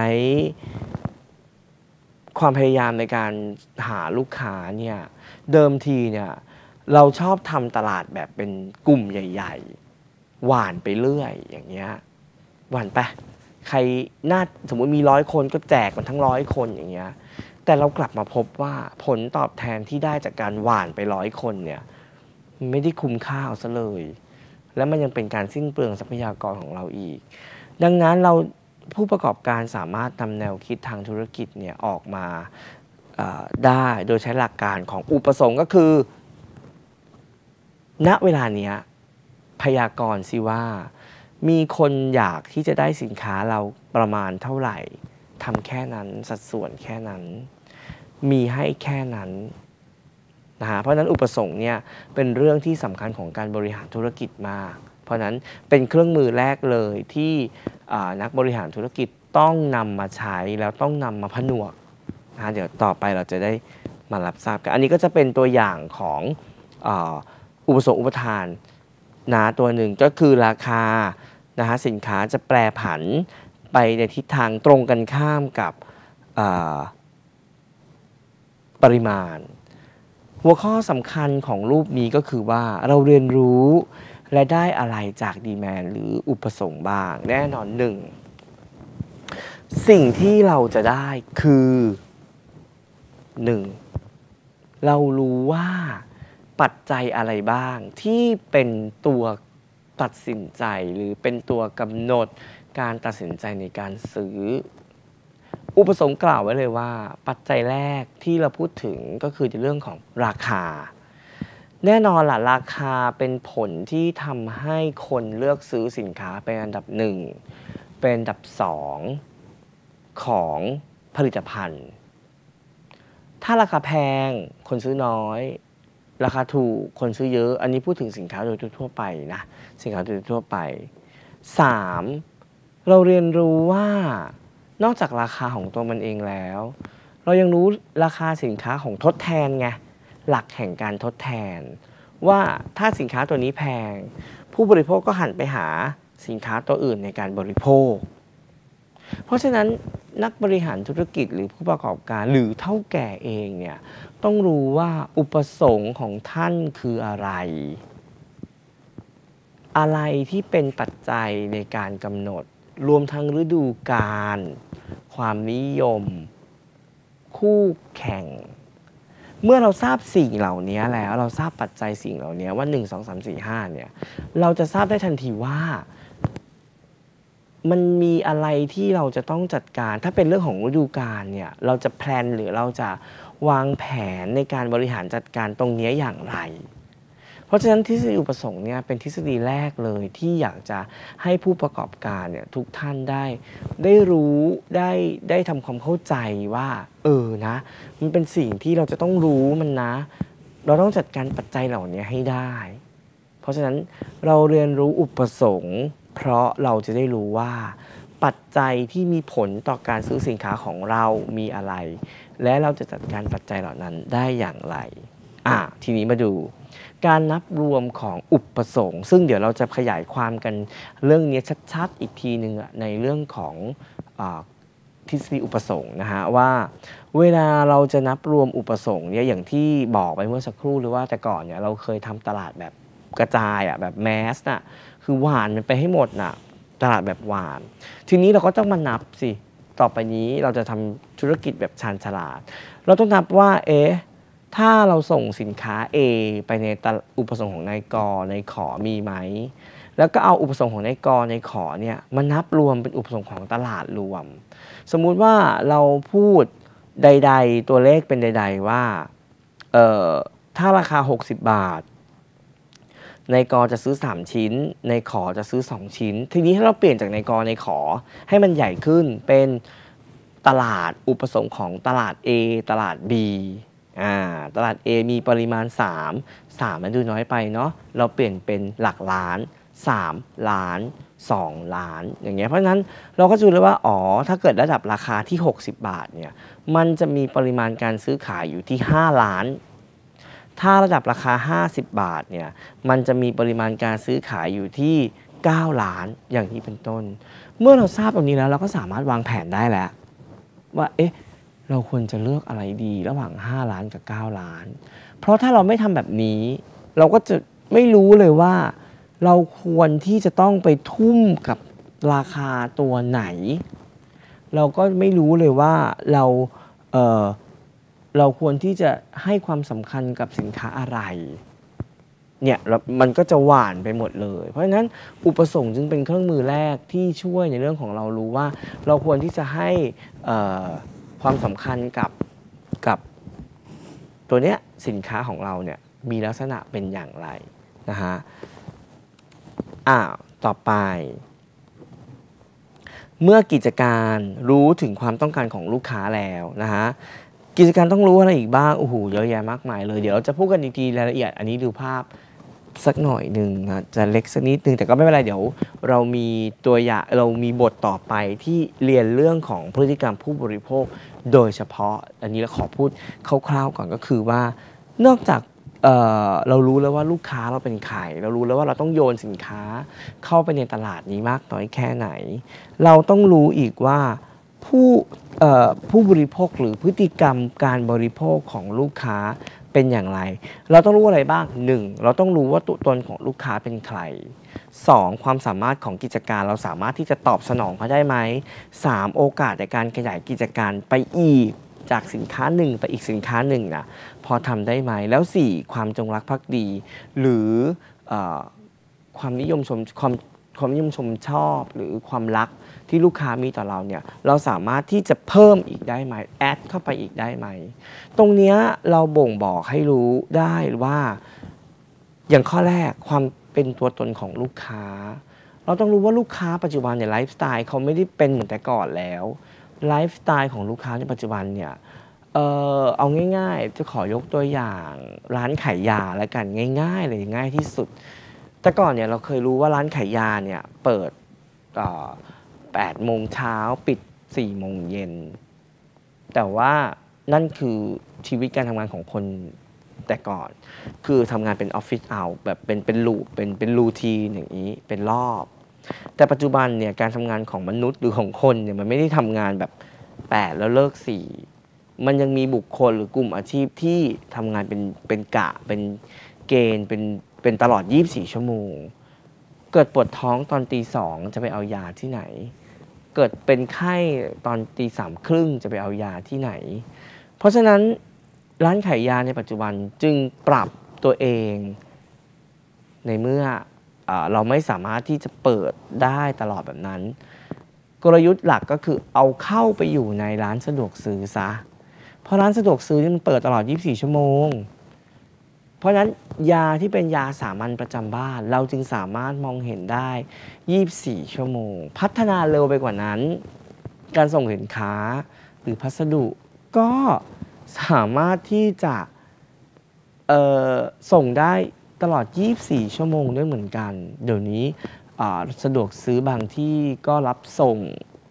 Speaker 1: ความพยายามในการหาลูกค้าเนี่ยเดิมทีเนี่ยเราชอบทำตลาดแบบเป็นกลุ่มใหญ่ๆหวานไปเรื่อยอย่างเงี้ยหวานไปใครน่าสมมติมีร้อยคนก็แจกมันทั้งร้อยคนอย่างเงี้ยแต่เรากลับมาพบว่าผลตอบแทนที่ได้จากการหวานไปร้อยคนเนี่ยไม่ได้คุ้มค่าเอาซะเลยและมันยังเป็นการสิ้นเปลืองทรัพยากรของเราอีกดังนั้นเราผู้ประกอบการสามารถนำแนวคิดทางธุรกิจเนี่ยออกมาได้โดยใช้หลักการของอุปสงค์ก็คือณเวลาเนี้ยพยากรณ์สิว่ามีคนอยากที่จะได้สินค้าเราประมาณเท่าไหร่ทำแค่นั้นสัดส่วนแค่นั้นมีให้แค่นั้นนะฮะเพราะนั้นอุปสงค์เนี่ยเป็นเรื่องที่สำคัญของการบริหารธุรกิจมากเพราะนั้นเป็นเครื่องมือแรกเลยที่นักบริหารธุรกิจต้องนำมาใช้แล้วต้องนำมาผนวกนะเดี๋ยวต่อไปเราจะได้มารับทราบกันอันนี้ก็จะเป็นตัวอย่างของอุปสงค์อุปทานนะตัวหนึ่งก็คือราคานะฮะสินค้าจะแปรผันไปในทิศทางตรงกันข้ามกับปริมาณหัวข้อสำคัญของรูปนี้ก็คือว่าเราเรียนรู้และได้อะไรจากดีแมนด์หรืออุปสงค์บ้างแน่นอนหนึ่งสิ่งที่เราจะได้คือหนึ่งเรารู้ว่าปัจจัยอะไรบ้างที่เป็นตัวตัดสินใจหรือเป็นตัวกำหนดการตัดสินใจในการซื้ออุปสงค์กล่าวไว้เลยว่าปัจจัยแรกที่เราพูดถึงก็คือในเรื่องของราคาแน่นอนล่ะราคาเป็นผลที่ทำให้คนเลือกซื้อสินค้าเป็นอันดับหนึ่งเป็นอันดับสองของผลิตภัณฑ์ถ้าราคาแพงคนซื้อน้อยราคาถูกคนซื้อเยอะอันนี้พูดถึงสินค้าโดยทั่วไปนะสินค้าโดยทั่วไปสามเราเรียนรู้ว่านอกจากราคาของตัวมันเองแล้วเรายังรู้ราคาสินค้าของทดแทนไงหลักแห่งการทดแทนว่าถ้าสินค้าตัวนี้แพงผู้บริโภคก็หันไปหาสินค้าตัวอื่นในการบริโภคเพราะฉะนั้นนักบริหารธุรกิจหรือผู้ประกอบการหรือเฒ่าแก่เองเนี่ยต้องรู้ว่าอุปสงค์ของท่านคืออะไรอะไรที่เป็นปัจจัยในการกำหนดรวมทั้งฤดูกาลความนิยมคู่แข่งเมื่อเราทราบสิ่งเหล่านี้แล้วเราทราบปัจจัยสิ่งเหล่านี้ว่าหนึ่ง สอง สาม สี่ ห้าเนี่ยเราจะทราบได้ทันทีว่ามันมีอะไรที่เราจะต้องจัดการถ้าเป็นเรื่องของฤดูกาลเนี่ยเราจะแพลนหรือเราจะวางแผนในการบริหารจัดการตรงนี้อย่างไรเพราะฉะนั้นทฤษฎีอุปสงค์เนี่ยเป็นทฤษฎีแรกเลยที่อยากจะให้ผู้ประกอบการเนี่ยทุกท่านได้ได้รู้ได้ได้ทำความเข้าใจว่าเออนะมันเป็นสิ่งที่เราจะต้องรู้มันนะเราต้องจัดการปัจจัยเหล่านี้ให้ได้เพราะฉะนั้นเราเรียนรู้อุปสงค์เพราะเราจะได้รู้ว่าปัจจัยที่มีผลต่อการซื้อสินค้าของเรามีอะไรและเราจะจัดการปัจจัยเหล่านั้นได้อย่างไรอ่ะทีนี้มาดูการนับรวมของอุปสงค์ซึ่งเดี๋ยวเราจะขยายความกันเรื่องนี้ชัดๆอีกทีหนึ่งในเรื่องของอ่าทฤษฎีอุปสงค์นะฮะว่าเวลาเราจะนับรวมอุปสงค์เนี่ยอย่างที่บอกไปเมื่อสักครู่หรือว่าแต่ก่อนเนี่ยเราเคยทำตลาดแบบกระจายอ่ะแบบแมสน่ะคือหวานมันไปให้หมดน่ะตลาดแบบหวานทีนี้เราก็ต้องมานับสิต่อไปนี้เราจะทำธุรกิจแบบชาญฉลาดเราต้องนับว่าเอ๊ะถ้าเราส่งสินค้า A ไปในอุปสงค์ของนายกนายขอมีไหมแล้วก็เอาอุปสงค์ของนายกนายขอเนี่ยมานับรวมเป็นอุปสงค์ของตลาดรวมสมมุติว่าเราพูดใดๆตัวเลขเป็นใดๆว่าเอ่อถ้าราคาหกสิบบาทนายกจะซื้อสามชิ้นนายขอจะซื้อสองชิ้นทีนี้ถ้าเราเปลี่ยนจากนายกนายขอให้มันใหญ่ขึ้นเป็นตลาดอุปสงค์ของตลาด A ตลาด B อ่าตลาด A มีปริมาณสาม สามมันดูน้อยไปเนาะเราเปลี่ยนเป็นหลักล้านสามล้านสองล้านอย่างเงี้ยเพราะฉะนั้นเราก็จะรู้เลยว่าอ๋อถ้าเกิดระดับราคาที่หกสิบบาทเนี่ยมันจะมีปริมาณการซื้อขายอยู่ที่ห้าล้านถ้าระดับราคาห้าสิบบาทเนี่ยมันจะมีปริมาณการซื้อขายอยู่ที่เก้าล้านอย่างนี้เป็นต้นเมื่อเราทราบตรงนี้แล้วเราก็สามารถวางแผนได้แล้วว่าเอ๊ะเราควรจะเลือกอะไรดีระหว่างห้าล้านกับเก้าล้านเพราะถ้าเราไม่ทำแบบนี้เราก็จะไม่รู้เลยว่าเราควรที่จะต้องไปทุ่มกับราคาตัวไหนเราก็ไม่รู้เลยว่าเราเออเราควรที่จะให้ความสำคัญกับสินค้าอะไรเนี่ยมันก็จะหว่านไปหมดเลยเพราะฉะนั้นอุปสงค์จึงเป็นเครื่องมือแรกที่ช่วยในเรื่องของเรารู้ว่าเราควรที่จะให้ความสำคัญกับกับตัวเนี้ยสินค้าของเราเนี่ยมีลักษณะเป็นอย่างไรนะฮะอ่าต่อไปเมื่อกิจการรู้ถึงความต้องการของลูกค้าแล้วนะฮะกิจการต้องรู้อะไรอีกบ้างโอ้โหเยอะแยะมากมายเลยเดี๋ยวเราจะพูดกันอีกทีรายละเอียดอันนี้ดูภาพสักหน่อยหนึ่งนะจะเล็กสักนิดนึงแต่ก็ไม่เป็นไรเดี๋ยวเรามีตัวอย่างเรามีบทต่อไปที่เรียนเรื่องของพฤติกรรมผู้บริโภคโดยเฉพาะอันนี้เราขอพูดคร่าวๆก่อนก็คือว่านอกจากเอ่อเรารู้แล้วว่าลูกค้าเราเป็นใครเรารู้แล้วว่าเราต้องโยนสินค้าเข้าไปในตลาดนี้มากน้อยแค่ไหนเราต้องรู้อีกว่าผู้เอ่อผู้บริโภคหรือพฤติกรรมการบริโภคของลูกค้าเป็นอย่างไรเราต้องรู้อะไรบ้างหนึ่งเราต้องรู้ว่าตัวตนของลูกค้าเป็นใครสองความสามารถของกิจการเราสามารถที่จะตอบสนองเขาได้ไหมสามโอกาสในการขยายกิจการไปอีกจากสินค้าหนึ่งไปอีกสินค้าหนึ่งนะพอทำได้ไหมแล้วสี่ความจงรักภักดีหรือเอ่อความนิยมชมความความนิยมชมชอบหรือความรักที่ลูกค้ามีต่อเราเนี่ยเราสามารถที่จะเพิ่มอีกได้ไหมแอดเข้าไปอีกได้ไหมตรงนี้เราบ่งบอกให้รู้ได้ว่าอย่างข้อแรกความเป็นตัวตนของลูกค้าเราต้องรู้ว่าลูกค้าปัจจุบันเนี่ยไลฟ์สไตล์เขาไม่ได้เป็นเหมือนแต่ก่อนแล้วไลฟ์สไตล์ของลูกค้าในปัจจุบันเนี่ยเออเอาง่ายๆจะขอยกตัวอย่างร้านขายยาแล้วกันง่ายๆเลยง่ายที่สุดแต่ก่อนเนี่ยเราเคยรู้ว่าร้านขายยาเนี่ยเปิดแปดโมงเช้าปิดสี่โมงเย็นแต่ว่านั่นคือชีวิตการทำงานของคนแต่ก่อนคือทำงานเป็นออฟฟิศเอาแบบเป็นเป็นลูปเป็นเป็นรูทีนอย่างนี้เป็นรอบแต่ปัจจุบันเนี่ยการทำงานของมนุษย์หรือของคนเนี่ยมันไม่ได้ทำงานแบบแปดแล้วเลิกสี่มันยังมีบุคคลหรือกลุ่มอาชีพที่ทำงานเป็นเป็นกะเป็นเกณฑ์เป็นเป็นตลอดยี่สิบสี่ชั่วโมงเกิดปวดท้องตอนตีสองจะไปเอายาที่ไหนเกิดเป็นไข้ตอนตีสามครึ่งจะไปเอายาที่ไหนเพราะฉะนั้นร้านขายยาในปัจจุบันจึงปรับตัวเองในเมื่อเอ่อเราไม่สามารถที่จะเปิดได้ตลอดแบบนั้นกลยุทธ์หลักก็คือเอาเข้าไปอยู่ในร้านสะดวกซื้อซะเพราะร้านสะดวกซื้อนี่มันเปิดตลอดยี่สิบสี่ชั่วโมงเพราะฉะนั้นยาที่เป็นยาสามัญประจำบ้านเราจึงสามารถมองเห็นได้ยี่สิบสี่ชั่วโมงพัฒนาเร็วไปกว่านั้นการส่งสินค้าหรือพัสดุก็สามารถที่จะเอ่อส่งได้ตลอดยี่สิบสี่ชั่วโมงด้วยเหมือนกันเดี๋ยวนี้สะดวกซื้อบางที่ก็รับส่ง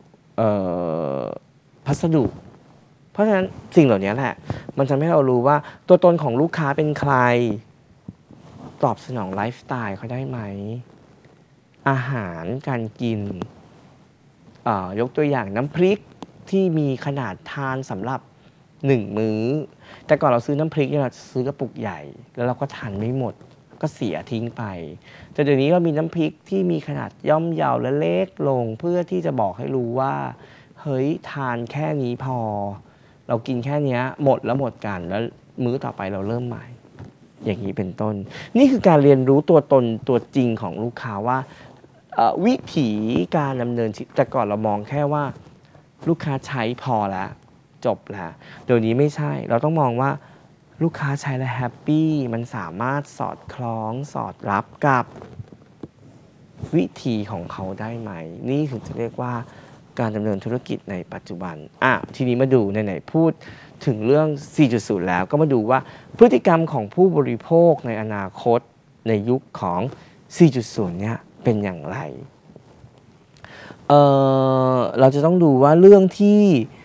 Speaker 1: พัสดุเพราะฉะนั้นสิ่งเหล่านี้แหละมันทำให้เรารู้ว่าตัวตนของลูกค้าเป็นใครตอบสนองไลฟ์สไตล์เขาได้ไหมอาหารการกินยกตัวอย่างน้ำพริกที่มีขนาดทานสำหรับหนึ่งมื้อแต่ก่อนเราซื้อน้ำพริกเราจะซื้อกระปุกใหญ่แล้วเราก็ทานไม่หมดก็เสียทิ้งไปแต่เดี๋ยวนี้เรามีน้ำพริกที่มีขนาดย่อมเยาและเล็กลงเพื่อที่จะบอกให้รู้ว่าเฮ้ยทานแค่นี้พอเรากินแค่นี้หมดแล้วหมดกันแล้วมื้อต่อไปเราเริ่มใหม่อย่างนี้เป็นต้นนี่คือการเรียนรู้ตัวตนตัวจริงของลูกค้าว่าวิถีการดำเนินชีวิตแต่ก่อนเรามองแค่ว่าลูกค้าใช้พอแล้วจบแล้วเดี๋ยวนี้ไม่ใช่เราต้องมองว่าลูกค้าใช้แล้วแฮปปี้มันสามารถสอดคล้องสอดรับกับวิธีของเขาได้ไหมนี่ถึงจะเรียกว่าการดำเนินธุรกิจในปัจจุบันอ่ะทีนี้มาดูไหนๆพูดถึงเรื่อง สี่จุดศูนย์ แล้วก็มาดูว่าพฤติกรรมของผู้บริโภคในอนาคตในยุคของ สี่จุดศูนย์ เนี่ยเป็นอย่างไรเอ่อเราจะต้องดูว่าเรื่องที่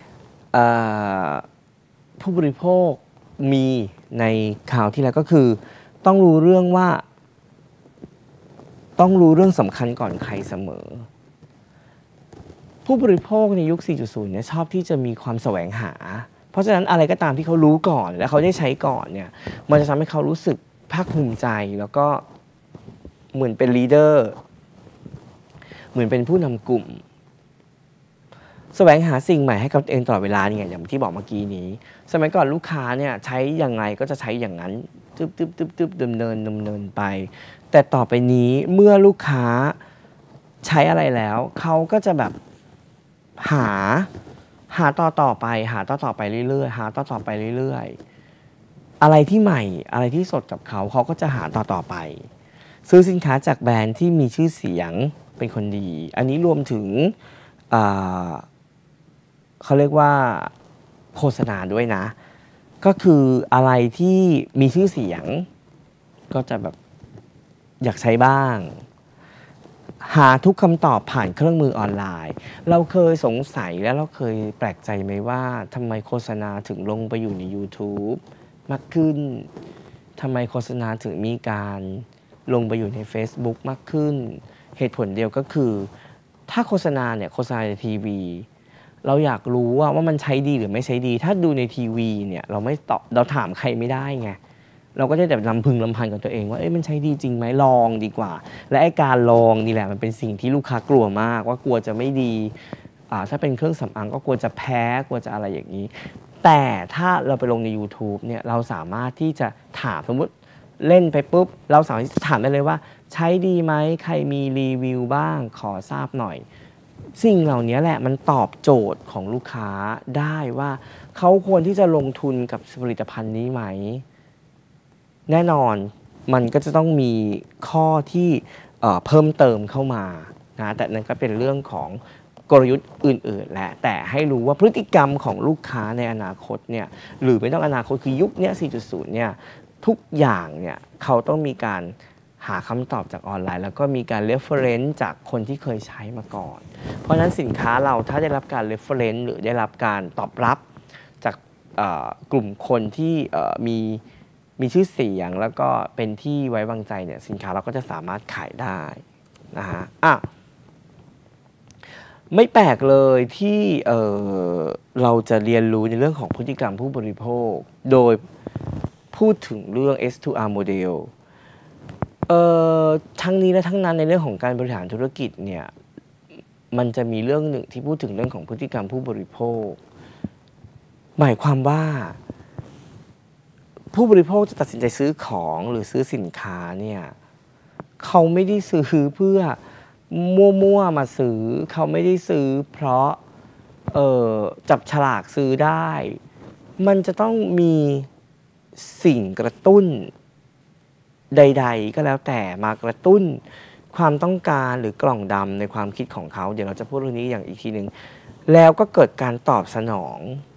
Speaker 1: ผู้บริโภคมีในข่าวที่แล้วก็คือต้องรู้เรื่องว่าต้องรู้เรื่องสำคัญก่อนใครเสมอผู้บริโภคในยุค สี่จุดศูนย์ เนี่ยชอบที่จะมีความแสวงหาเพราะฉะนั้นอะไรก็ตามที่เขารู้ก่อนและเขาได้ใช้ก่อนเนี่ยมันจะทำให้เขารู้สึกภาคภูมิใจแล้วก็เหมือนเป็นลีดเดอร์เหมือนเป็นผู้นำกลุ่มแสวงหาสิ่งใหม่ให้กับตัวเองตลอดเวลาเนี่ยอย่างที่บอกเมื่อกี้นี้สมัยก่อนลูกค้าเนี่ยใช้อย่างไรก็จะใช้อย่างนั้นตึ๊บตึ๊บตึ๊บตึ๊บดำเนินดำเนินไปแต่ต่อไปนี้เมื่อลูกค้าใช้อะไรแล้วเขาก็จะแบบหาหาต่อต่อไปหาต่อต่อไปเรื่อยๆหาต่อต่อไปเรื่อยๆอะไรที่ใหม่อะไรที่สดกับเขาเขาก็จะหาต่อต่อไปซื้อสินค้าจากแบรนด์ที่มีชื่อเสียงเป็นคนดีอันนี้รวมถึงเขาเรียกว่าโฆษณาด้วยนะก็คืออะไรที่มีชื่อเสียงก็จะแบบอยากใช้บ้างหาทุกคำตอบผ่านเครื่องมือออนไลน์เราเคยสงสัยและเราเคยแปลกใจไหมว่าทำไมโฆษณาถึงลงไปอยู่ใน YouTube มากขึ้นทำไมโฆษณาถึงมีการลงไปอยู่ใน Facebook มากขึ้นเหตุผลเดียวก็คือถ้าโฆษณาเนี่ยโฆษณาในทีวีเราอยากรู้ว่าว่ามันใช้ดีหรือไม่ใช้ดีถ้าดูในทีวีเนี่ยเราไม่ตอบเราถามใครไม่ได้ไงเราก็จะแต่ลำพึงลำพันกับตัวเองว่าเอ๊ะมันใช้ดีจริงไหมลองดีกว่าและไอ้การลองนี่แหละมันเป็นสิ่งที่ลูกค้ากลัวมากว่ากลัวจะไม่ดีอ่าถ้าเป็นเครื่องสำอางก็กลัวจะแพ้กลัวจะอะไรอย่างนี้แต่ถ้าเราไปลงใน YouTube เนี่ยเราสามารถที่จะถามสมมติเล่นไปปุ๊บเราสามารถถามได้เลยว่าใช้ดีไหมใครมีรีวิวบ้างขอทราบหน่อยสิ่งเหล่านี้แหละมันตอบโจทย์ของลูกค้าได้ว่าเขาควรที่จะลงทุนกับผลิตภัณฑ์นี้ไหมแน่นอนมันก็จะต้องมีข้อที่เอ่อเพิ่มเติมเข้ามานะแต่นั่นก็เป็นเรื่องของกลยุทธ์อื่นๆแหละแต่ให้รู้ว่าพฤติกรรมของลูกค้าในอนาคตเนี่ยหรือไม่ต้องอนาคตคือยุคนี้ สี่จุดศูนย์ เนี่ยทุกอย่างเนี่ยเขาต้องมีการหาคำตอบจากออนไลน์แล้วก็มีการ reference จากคนที่เคยใช้มาก่อนเพราะฉะนั้นสินค้าเราถ้าได้รับการ reference หรือได้รับการตอบรับจากกลุ่มคนที่มีมีชื่อเสียงแล้วก็เป็นที่ไว้วางใจเนี่ยสินค้าเราก็จะสามารถขายได้นะฮะอ่ะไม่แปลกเลยที่เอ่อเราจะเรียนรู้ในเรื่องของพฤติกรรมผู้บริโภคโดยพูดถึงเรื่อง เอส ทู อาร์ Model เอ่อทั้งนี้และทั้งนั้นในเรื่องของการบริหารธุรกิจเนี่ยมันจะมีเรื่องหนึ่งที่พูดถึงเรื่องของพฤติกรรมผู้บริโภคหมายความว่าผู้บริโภคจะตัดสินใจซื้อของหรือซื้อสินค้าเนี่ยเขาไม่ได้ซื้อเพื่อมั่วๆมาซื้อเขาไม่ได้ซื้อเพราะเอ่อจับฉลากซื้อได้มันจะต้องมีสิ่งกระตุ้นใดๆก็แล้วแต่มากระตุ้นความต้องการหรือกล่องดำในความคิดของเขาเดี๋ยวเราจะพูดเรื่องนี้อย่างอีกทีหนึ่งแล้วก็เกิดการตอบสนอง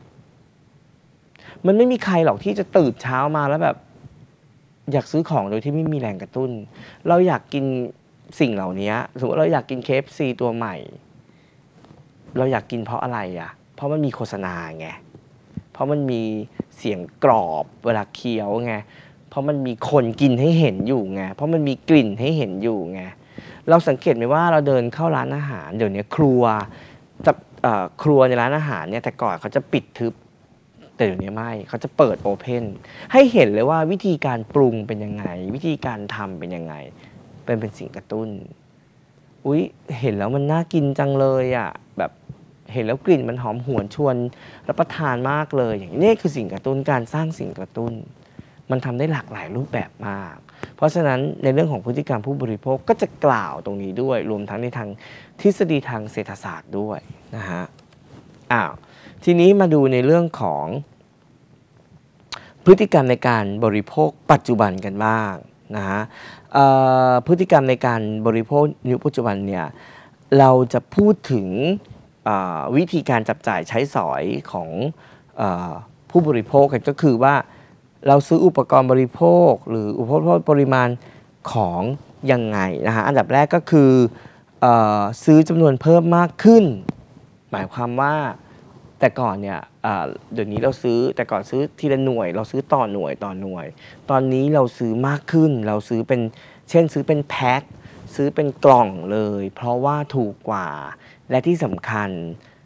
Speaker 1: มันไม่มีใครหรอกที่จะตื่นเช้ามาแล้วแบบอยากซื้อของโดยที่ไม่มีแรงกระตุ้นเราอยากกินสิ่งเหล่านี้สมมติเราอยากกิน เค เอฟ ซี ตัวใหม่เราอยากกินเพราะอะไรอ่ะเพราะมันมีโฆษณาไงเพราะมันมีเสียงกรอบเวลาเคี้ยวไงเพราะมันมีคนกินให้เห็นอยู่ไงเพราะมันมีกลิ่นให้เห็นอยู่ไงเราสังเกตไหมว่าเราเดินเข้าร้านอาหารเดี๋ยวนี้ครัวจะครัวในร้านอาหารเนี่ยแต่ก่อนเขาจะปิดทึบแต่เดี๋ยวนี้ไม่เขาจะเปิดโอเพนให้เห็นเลยว่าวิธีการปรุงเป็นยังไงวิธีการทำเป็นยังไงเป็นเป็นสิ่งกระตุ้นอุ๊ยเห็นแล้วมันน่ากินจังเลยอ่ะแบบเห็นแล้วกลิ่นมันหอมหวนชวนรับประทานมากเลยอย่างนี้คือสิ่งกระตุ้นการสร้างสิ่งกระตุ้นมันทำได้หลากหลายรูปแบบมากเพราะฉะนั้นในเรื่องของพฤติกรรมผู้บริโภคก็จะกล่าวตรงนี้ด้วยรวมทั้งในทางทฤษฎีทางเศรษฐศาสตร์ด้วยนะฮะอ้าวทีนี้มาดูในเรื่องของพฤติกรรมในการบริโภคปัจจุบันกันบ้างนะฮะพฤติกรรมในการบริโภคในปัจจุบันเนี่ยเราจะพูดถึงวิธีการจับจ่ายใช้สอยของผู้บริโภคกันก็คือว่าเราซื้ออุปกรณ์บริโภคหรืออุปโภคปริมาณของยังไงนะฮะอันดับแรกก็คือเอ่อซื้อจำนวนเพิ่มมากขึ้นหมายความว่าแต่ก่อนเนี่ยเดี๋ยวนี้เราซื้อแต่ก่อนซื้อทีละหน่วยเราซื้อต่อหน่วยต่อหน่วยตอนนี้เราซื้อมากขึ้นเราซื้อเป็นเช่นซื้อเป็นแพ็คซื้อเป็นกล่องเลยเพราะว่าถูกกว่าและที่สำคัญ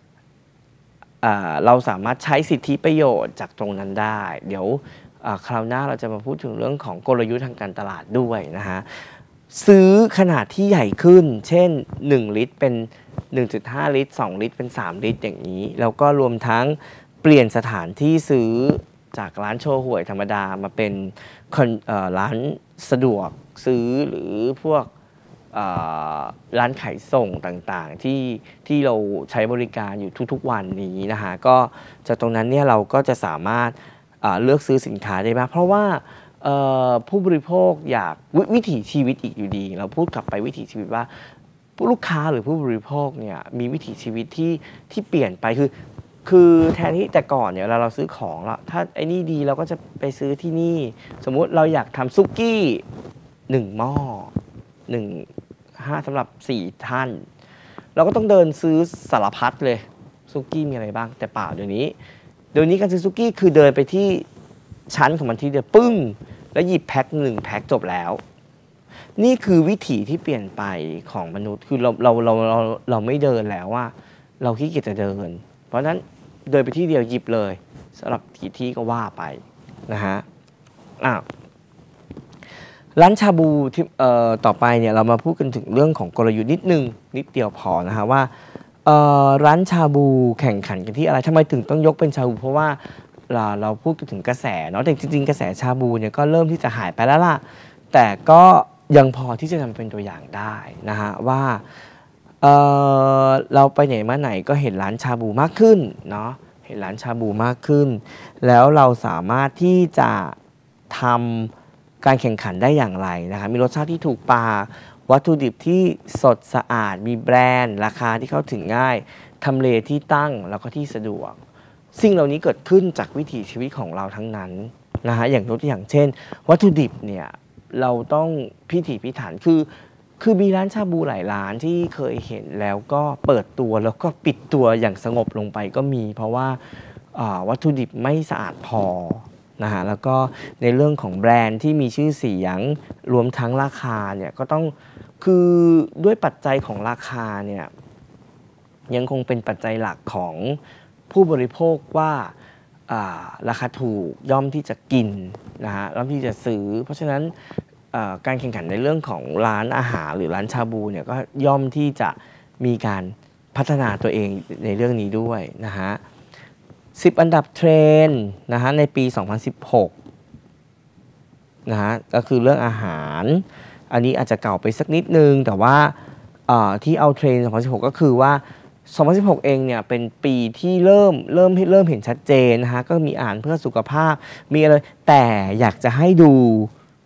Speaker 1: เราสามารถใช้สิทธิประโยชน์จากตรงนั้นได้เดี๋ยวคราวหน้าเราจะมาพูดถึงเรื่องของกลยุทธ์ทางการตลาดด้วยนะฮะซื้อขนาดที่ใหญ่ขึ้นเช่นหนึ่งลิตรเป็น หนึ่งจุดห้า ลิตรสองลิตรเป็นสามลิตรอย่างนี้แล้วก็รวมทั้งเปลี่ยนสถานที่ซื้อจากร้านโชห่วยธรรมดามาเป็นร้านสะดวกซื้อหรือพวกร้านขายส่งต่างๆที่ที่เราใช้บริการอยู่ทุกๆวันนี้นะฮะก็จากตรงนั้นเนี่ยเราก็จะสามารถเลือกซื้อสินค้าได้มากเพราะว่าผู้บริโภคอยาก ว, วิถีชีวิตอีกอยู่ดีเราพูดกลับไปวิถีชีวิตว่าผู้ลูกค้าหรือผู้บริโภคเนี่ยมีวิถีชีวิตที่ที่เปลี่ยนไปคือคือแทนที่แต่ก่อนเนี่ยเวลาเราซื้อของละถ้าไอ้นี่ดีเราก็จะไปซื้อที่นี่สมมุติเราอยากทำซุกี้หนึ่งหม้อหนึ่งห้าสำหรับสี่ท่านเราก็ต้องเดินซื้อสารพัดเลยซุกี้มีอะไรบ้างแต่เปล่าเดี๋ยวนี้เดี๋ยวนี้การซื้อซุกี้คือเดินไปที่ชั้นของมันทีเดียวปึ้งแล้วหยิบแพ็คหนึ่งแพ็คจบแล้วนี่คือวิถีที่เปลี่ยนไปของมนุษย์คือเราเราเราเราเราไม่เดินแล้วว่าเราขี้เกียจจะเดินเพราะฉะนั้นเดินไปที่เดียวหยิบเลยสำหรับกี่ที่ก็ว่าไปนะฮะอ้าวร้านชาบูที่เอ่อต่อไปเนี่ยเรามาพูดกันถึงเรื่องของกลยุทธ์นิดนึงนิดเดียวพอนะฮะว่าเอ่อร้านชาบูแข่งขันกันที่อะไรทำไมถึงต้องยกเป็นชาบูเพราะว่าเราเราพูดถึงกระแสเนาะแต่จริงๆกระแสชาบูเนี่ยก็เริ่มที่จะหายไปแล้วล่ะแต่ก็ยังพอที่จะนำเป็นตัวอย่างได้นะฮะว่าเอ่อเราไปไหนมาไหนก็เห็นร้านชาบูมากขึ้นเนาะเห็นร้านชาบูมากขึ้นแล้วเราสามารถที่จะทำการแข่งขันได้อย่างไรนะคะมีรสชาติที่ถูกปากวัตถุดิบที่สดสะอาดมีแบรนด์ราคาที่เข้าถึงง่ายทำเลที่ตั้งแล้วก็ที่สะดวกสิ่งเหล่านี้เกิดขึ้นจากวิถีชีวิตของเราทั้งนั้นนะฮะอย่างยกตัวอย่างเช่นวัตถุดิบเนี่ยเราต้องพิถีพิถันคือคือมีร้านชาบูหลายร้านที่เคยเห็นแล้วก็เปิดตัวแล้วก็ปิดตัวอย่างสงบลงไปก็มีเพราะว่าวัตถุดิบไม่สะอาดพอนะฮะแล้วก็ในเรื่องของแบรนด์ที่มีชื่อเสียงรวมทั้งราคาเนี่ยก็ต้องคือด้วยปัจจัยของราคาเนี่ยยังคงเป็นปัจจัยหลักของผู้บริโภคว่าราคาถูกย่อมที่จะกินนะฮะย่อมที่จะซื้อเพราะฉะนั้นการแข่งขันในเรื่องของร้านอาหารหรือร้านชาบูเนี่ยก็ย่อมที่จะมีการพัฒนาตัวเองในเรื่องนี้ด้วยนะฮะสิบอันดับเทรนด์นะฮะในปีสองพันสิบหกนะฮะก็คือเรื่องอาหารอันนี้อาจจะเก่าไปสักนิดนึงแต่ว่าที่เอาเทรนด์สองพันสิบหกก็คือว่าสองพันสิบหกเองเนี่ยเป็นปีที่เริ่มเริ่มเริ่มเห็นชัดเจนนะฮะก็มีอาหารเพื่อสุขภาพมีอะไรแต่อยากจะให้ดู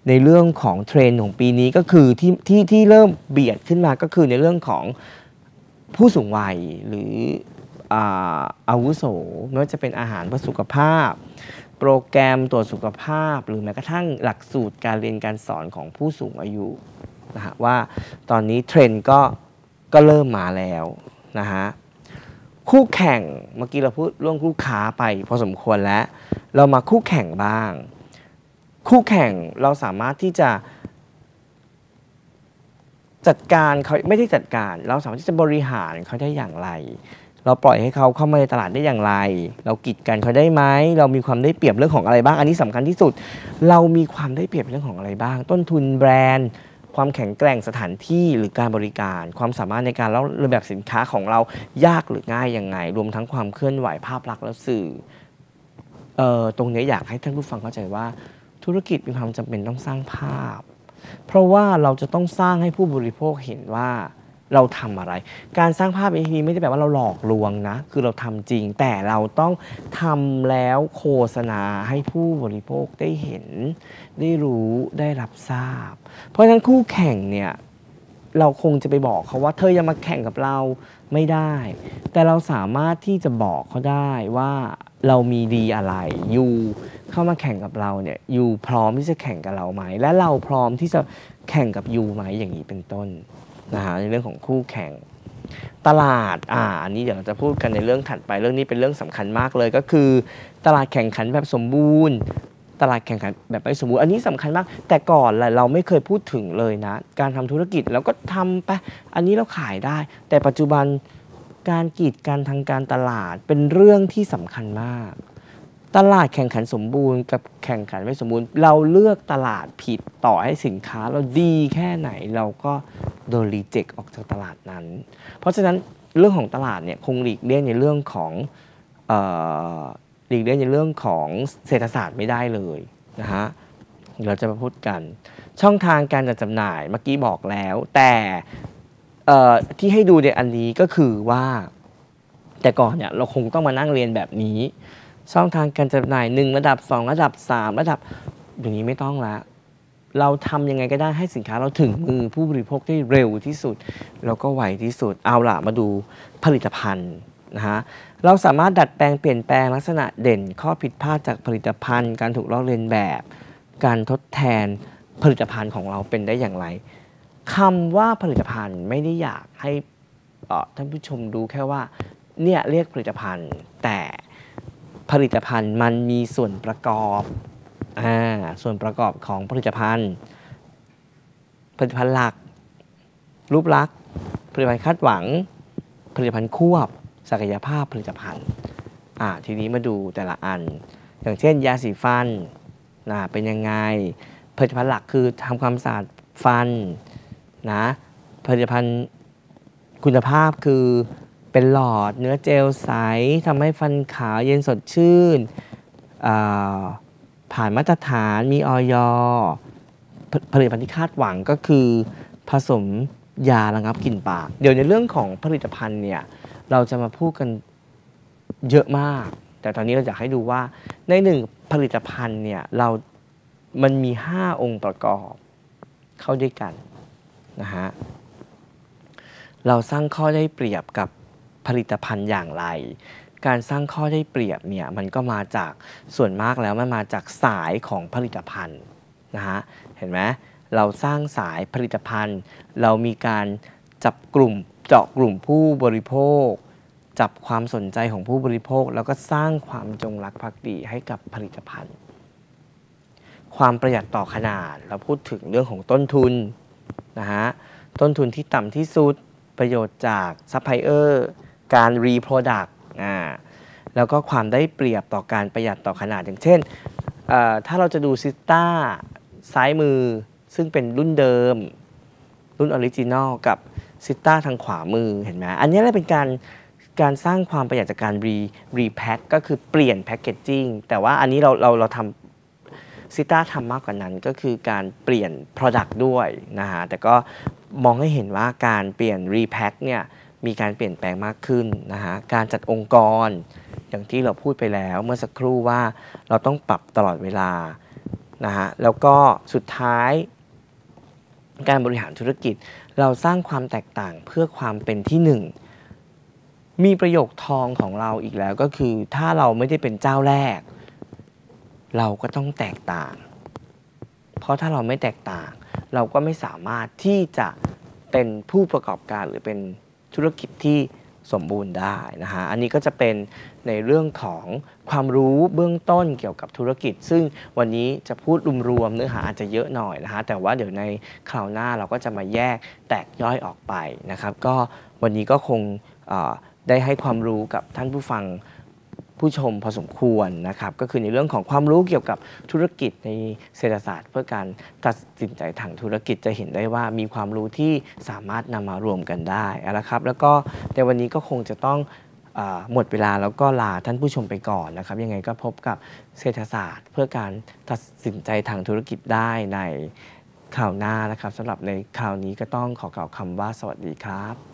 Speaker 1: ในเรื่องของเทรนด์ของปีนี้ก็คือที่ที่ที่เริ่มเบียดขึ้นมาก็คือในเรื่องของผู้สูงวัยหรืออาอาวุโสไม่ว่าจะเป็นอาหารเพื่อสุขภาพโปรแกรมตรวจสุขภาพหรือแม้กระทั่งหลักสูตรการเรียนการสอนของผู้สูงอายุนะฮะว่าตอนนี้เทรนด์ก็ก็เริ่มมาแล้วนะฮะคู่แข่งเมื่อกี้เราพูดเรื่องลูกค้าไปพอสมควรแล้วเรามาคู่แข่งบ้างคู่แข่งเราสามารถที่จะจัดการเขาไม่ได้จัดการเราสามารถที่จะบริหารเขาได้อย่างไรเราปล่อยให้เขาเข้ามาในตลาดได้อย่างไรเรากีดกันเขาได้ไหมเรามีความได้เปรียบเรื่องของอะไรบ้างอันนี้สำคัญที่สุดเรามีความได้เปรียบเรื่องของอะไรบ้างต้นทุนแบรนด์ความแข็งแกร่งสถานที่หรือการบริการความสามารถในการเล่าเรื่องแบบสินค้าของเรายากหรือง่ายยังไงรวมทั้งความเคลื่อนไหวภาพลักษณ์และสื่อเอ่อตรงนี้อยากให้ท่านผู้ฟังเข้าใจว่าธุรกิจมีความจำเป็นต้องสร้างภาพเพราะว่าเราจะต้องสร้างให้ผู้บริโภคเห็นว่าเราทำอะไรการสร้างภาพในที่นี้ไม่ได้แปลว่าเราหลอกลวงนะคือเราทำจริงแต่เราต้องทำแล้วโฆษณาให้ผู้บริโภคได้เห็นได้รู้ได้รับทราบเพราะฉะนั้นคู่แข่งเนี่ยเราคงจะไปบอกเขาว่าเธออย่ามาแข่งกับเราไม่ได้แต่เราสามารถที่จะบอกเขาได้ว่าเรามีดีอะไรยูเข้ามาแข่งกับเราเนี่ยยูพร้อมที่จะแข่งกับเราไหมและเราพร้อมที่จะแข่งกับยูไหมอย่างนี้เป็นต้นนะฮะในเรื่องของคู่แข่งตลาดอ่าอันนี้เดี๋ยวเราจะพูดกันในเรื่องถัดไปเรื่องนี้เป็นเรื่องสำคัญมากเลยก็คือตลาดแข่งขันแบบสมบูรณ์ตลาดแข่งขันแบบไม่สมบูรณ์อันนี้สำคัญมากแต่ก่อนแหละเราไม่เคยพูดถึงเลยนะการทำธุรกิจเราก็ทำไปอันนี้เราขายได้แต่ปัจจุบันการกีดกันทางการตลาดเป็นเรื่องที่สำคัญมากตลาดแข่งขันสมบูรณ์กับแข่งขันไม่สมบูรณ์เราเลือกตลาดผิดต่อให้สินค้าเราดีแค่ไหนเราก็โดนรีเจ็คออกจากตลาดนั้นเพราะฉะนั้นเรื่องของตลาดเนี่ยคงหลีกเลี่ยงในเรื่องของเอ่อหลีกเลี่ยงในเรื่องของเศรษฐศาสตร์ไม่ได้เลยนะฮะเราจะมาพูดกันช่องทางการจัดจำหน่ายเมื่อกี้บอกแล้วแต่ที่ให้ดูในอันนี้ก็คือว่าแต่ก่อนเนี่ยเราคงต้องมานั่งเรียนแบบนี้ช่องทางการจำหน่ายหนึ่งระดับสองระดับสามระดับอย่างนี้ไม่ต้องละเราทำยังไงก็ได้ให้สินค้าเราถึงมือผู้บริโภคได้เร็วที่สุดแล้วก็ไวที่สุดเอาล่ะมาดูผลิตภัณฑ์นะฮะเราสามารถดัดแปลงเปลี่ยนแปลงลักษณะเด่นข้อผิดพลาดจากผลิตภัณฑ์การถูกลอกเลียนแบบการทดแทนผลิตภัณฑ์ของเราเป็นได้อย่างไรคำว่าผลิตภัณฑ์ไม่ได้อยากให้ท่านผู้ชมดูแค่ว่าเนี่ยเรียกผลิตภัณฑ์แต่ผลิตภัณฑ์มันมีส่วนประกอบอ่าส่วนประกอบของผลิตภัณฑ์ผลิตภัณฑ์หลักรูปลักษณ์ผลิตภัณฑ์คาดหวังผลิตภัณฑ์ควบศักยภาพผลิตภัณฑ์อ่าทีนี้มาดูแต่ละอันอย่างเช่นยาสีฟันนะเป็นยังไงผลิตภัณฑ์หลักคือทำความสะอาดฟันนะผลิตภัณฑ์คุณภาพคือเป็นหลอดเนื้อเจลใสทำให้ฟันขาวเย็นสดชื่นผ่านมาตรฐานมีอย.ผลิตภัณฑ์ที่คาดหวังก็คือผสมยาระงับกลิ่นปากเดี๋ยวในเรื่องของผลิตภัณฑ์เนี่ยเราจะมาพูดกันเยอะมากแต่ตอนนี้เราอยากให้ดูว่าในหนึ่งผลิตภัณฑ์เนี่ยเรามันมีห้าองค์ประกอบเข้าด้วยกันนะฮะเราสร้างข้อได้เปรียบกับผลิตภัณฑ์อย่างไรการสร้างข้อได้เปรียบเนี่ยมันก็มาจากส่วนมากแล้วมันมาจากสายของผลิตภัณฑ์นะฮะเห็นไหมเราสร้างสายผลิตภัณฑ์เรามีการจับกลุ่มเจาะกลุ่มผู้บริโภคจับความสนใจของผู้บริโภคแล้วก็สร้างความจงรักภักดีให้กับผลิตภัณฑ์ความประหยัดต่อขนาดเราพูดถึงเรื่องของต้นทุนนะฮะต้นทุนที่ต่ำที่สุดประโยชน์จากซัพพลายเออร์การรีโปรดักต์อ่าแล้วก็ความได้เปรียบต่อการประหยัดต่อขนาดอย่างเช่นถ้าเราจะดูซิต้าซ้ายมือซึ่งเป็นรุ่นเดิมรุ่นออริจินอลกับซิต้าทางขวามือเห็นไหมอันนี้เป็นการการสร้างความประหยัดจากการรีรีแพ็คก็คือเปลี่ยนแพคเกจจิ้งแต่ว่าอันนี้เราเราเราทำซิต้าทำมากกว่านั้นก็คือการเปลี่ยน Product ด้วยนะฮะแต่ก็มองให้เห็นว่าการเปลี่ยนรีแพ็คเนี่ยมีการเปลี่ยนแปลงมากขึ้นนะฮะการจัดองค์กรอย่างที่เราพูดไปแล้วเมื่อสักครู่ว่าเราต้องปรับตลอดเวลานะฮะแล้วก็สุดท้ายการบริหารธุรกิจเราสร้างความแตกต่างเพื่อความเป็นที่หนึ่งมีประโยคทองของเราอีกแล้วก็คือถ้าเราไม่ได้เป็นเจ้าแรกเราก็ต้องแตกต่างเพราะถ้าเราไม่แตกต่างเราก็ไม่สามารถที่จะเป็นผู้ประกอบการหรือเป็นธุรกิจที่สมบูรณ์ได้นะฮะอันนี้ก็จะเป็นในเรื่องของความรู้เบื้องต้นเกี่ยวกับธุรกิจซึ่งวันนี้จะพูดรวมๆเนื้อหาอาจจะเยอะหน่อยนะฮะแต่ว่าเดี๋ยวในคราวหน้าเราก็จะมาแยกแตกย่อยออกไปนะครับก็วันนี้ก็คงได้ให้ความรู้กับท่านผู้ฟังผู้ชมพอสมควรนะครับก็คือในเรื่องของความรู้เกี่ยวกับธุรกิจในเศรษฐศาสตร์เพื่อการตัดสินใจทางธุรกิจจะเห็นได้ว่ามีความรู้ที่สามารถนำมารวมกันได้นะครับแล้วก็ในวันนี้ก็คงจะต้องหมดเวลาแล้วก็ลาท่านผู้ชมไปก่อนนะครับยังไงก็พบกับเศรษฐศาสตร์เพื่อการตัดสินใจทางธุรกิจได้ในคราวหน้านะครับสำหรับในคราวนี้ก็ต้องขอกล่าวคำว่าสวัสดีครับ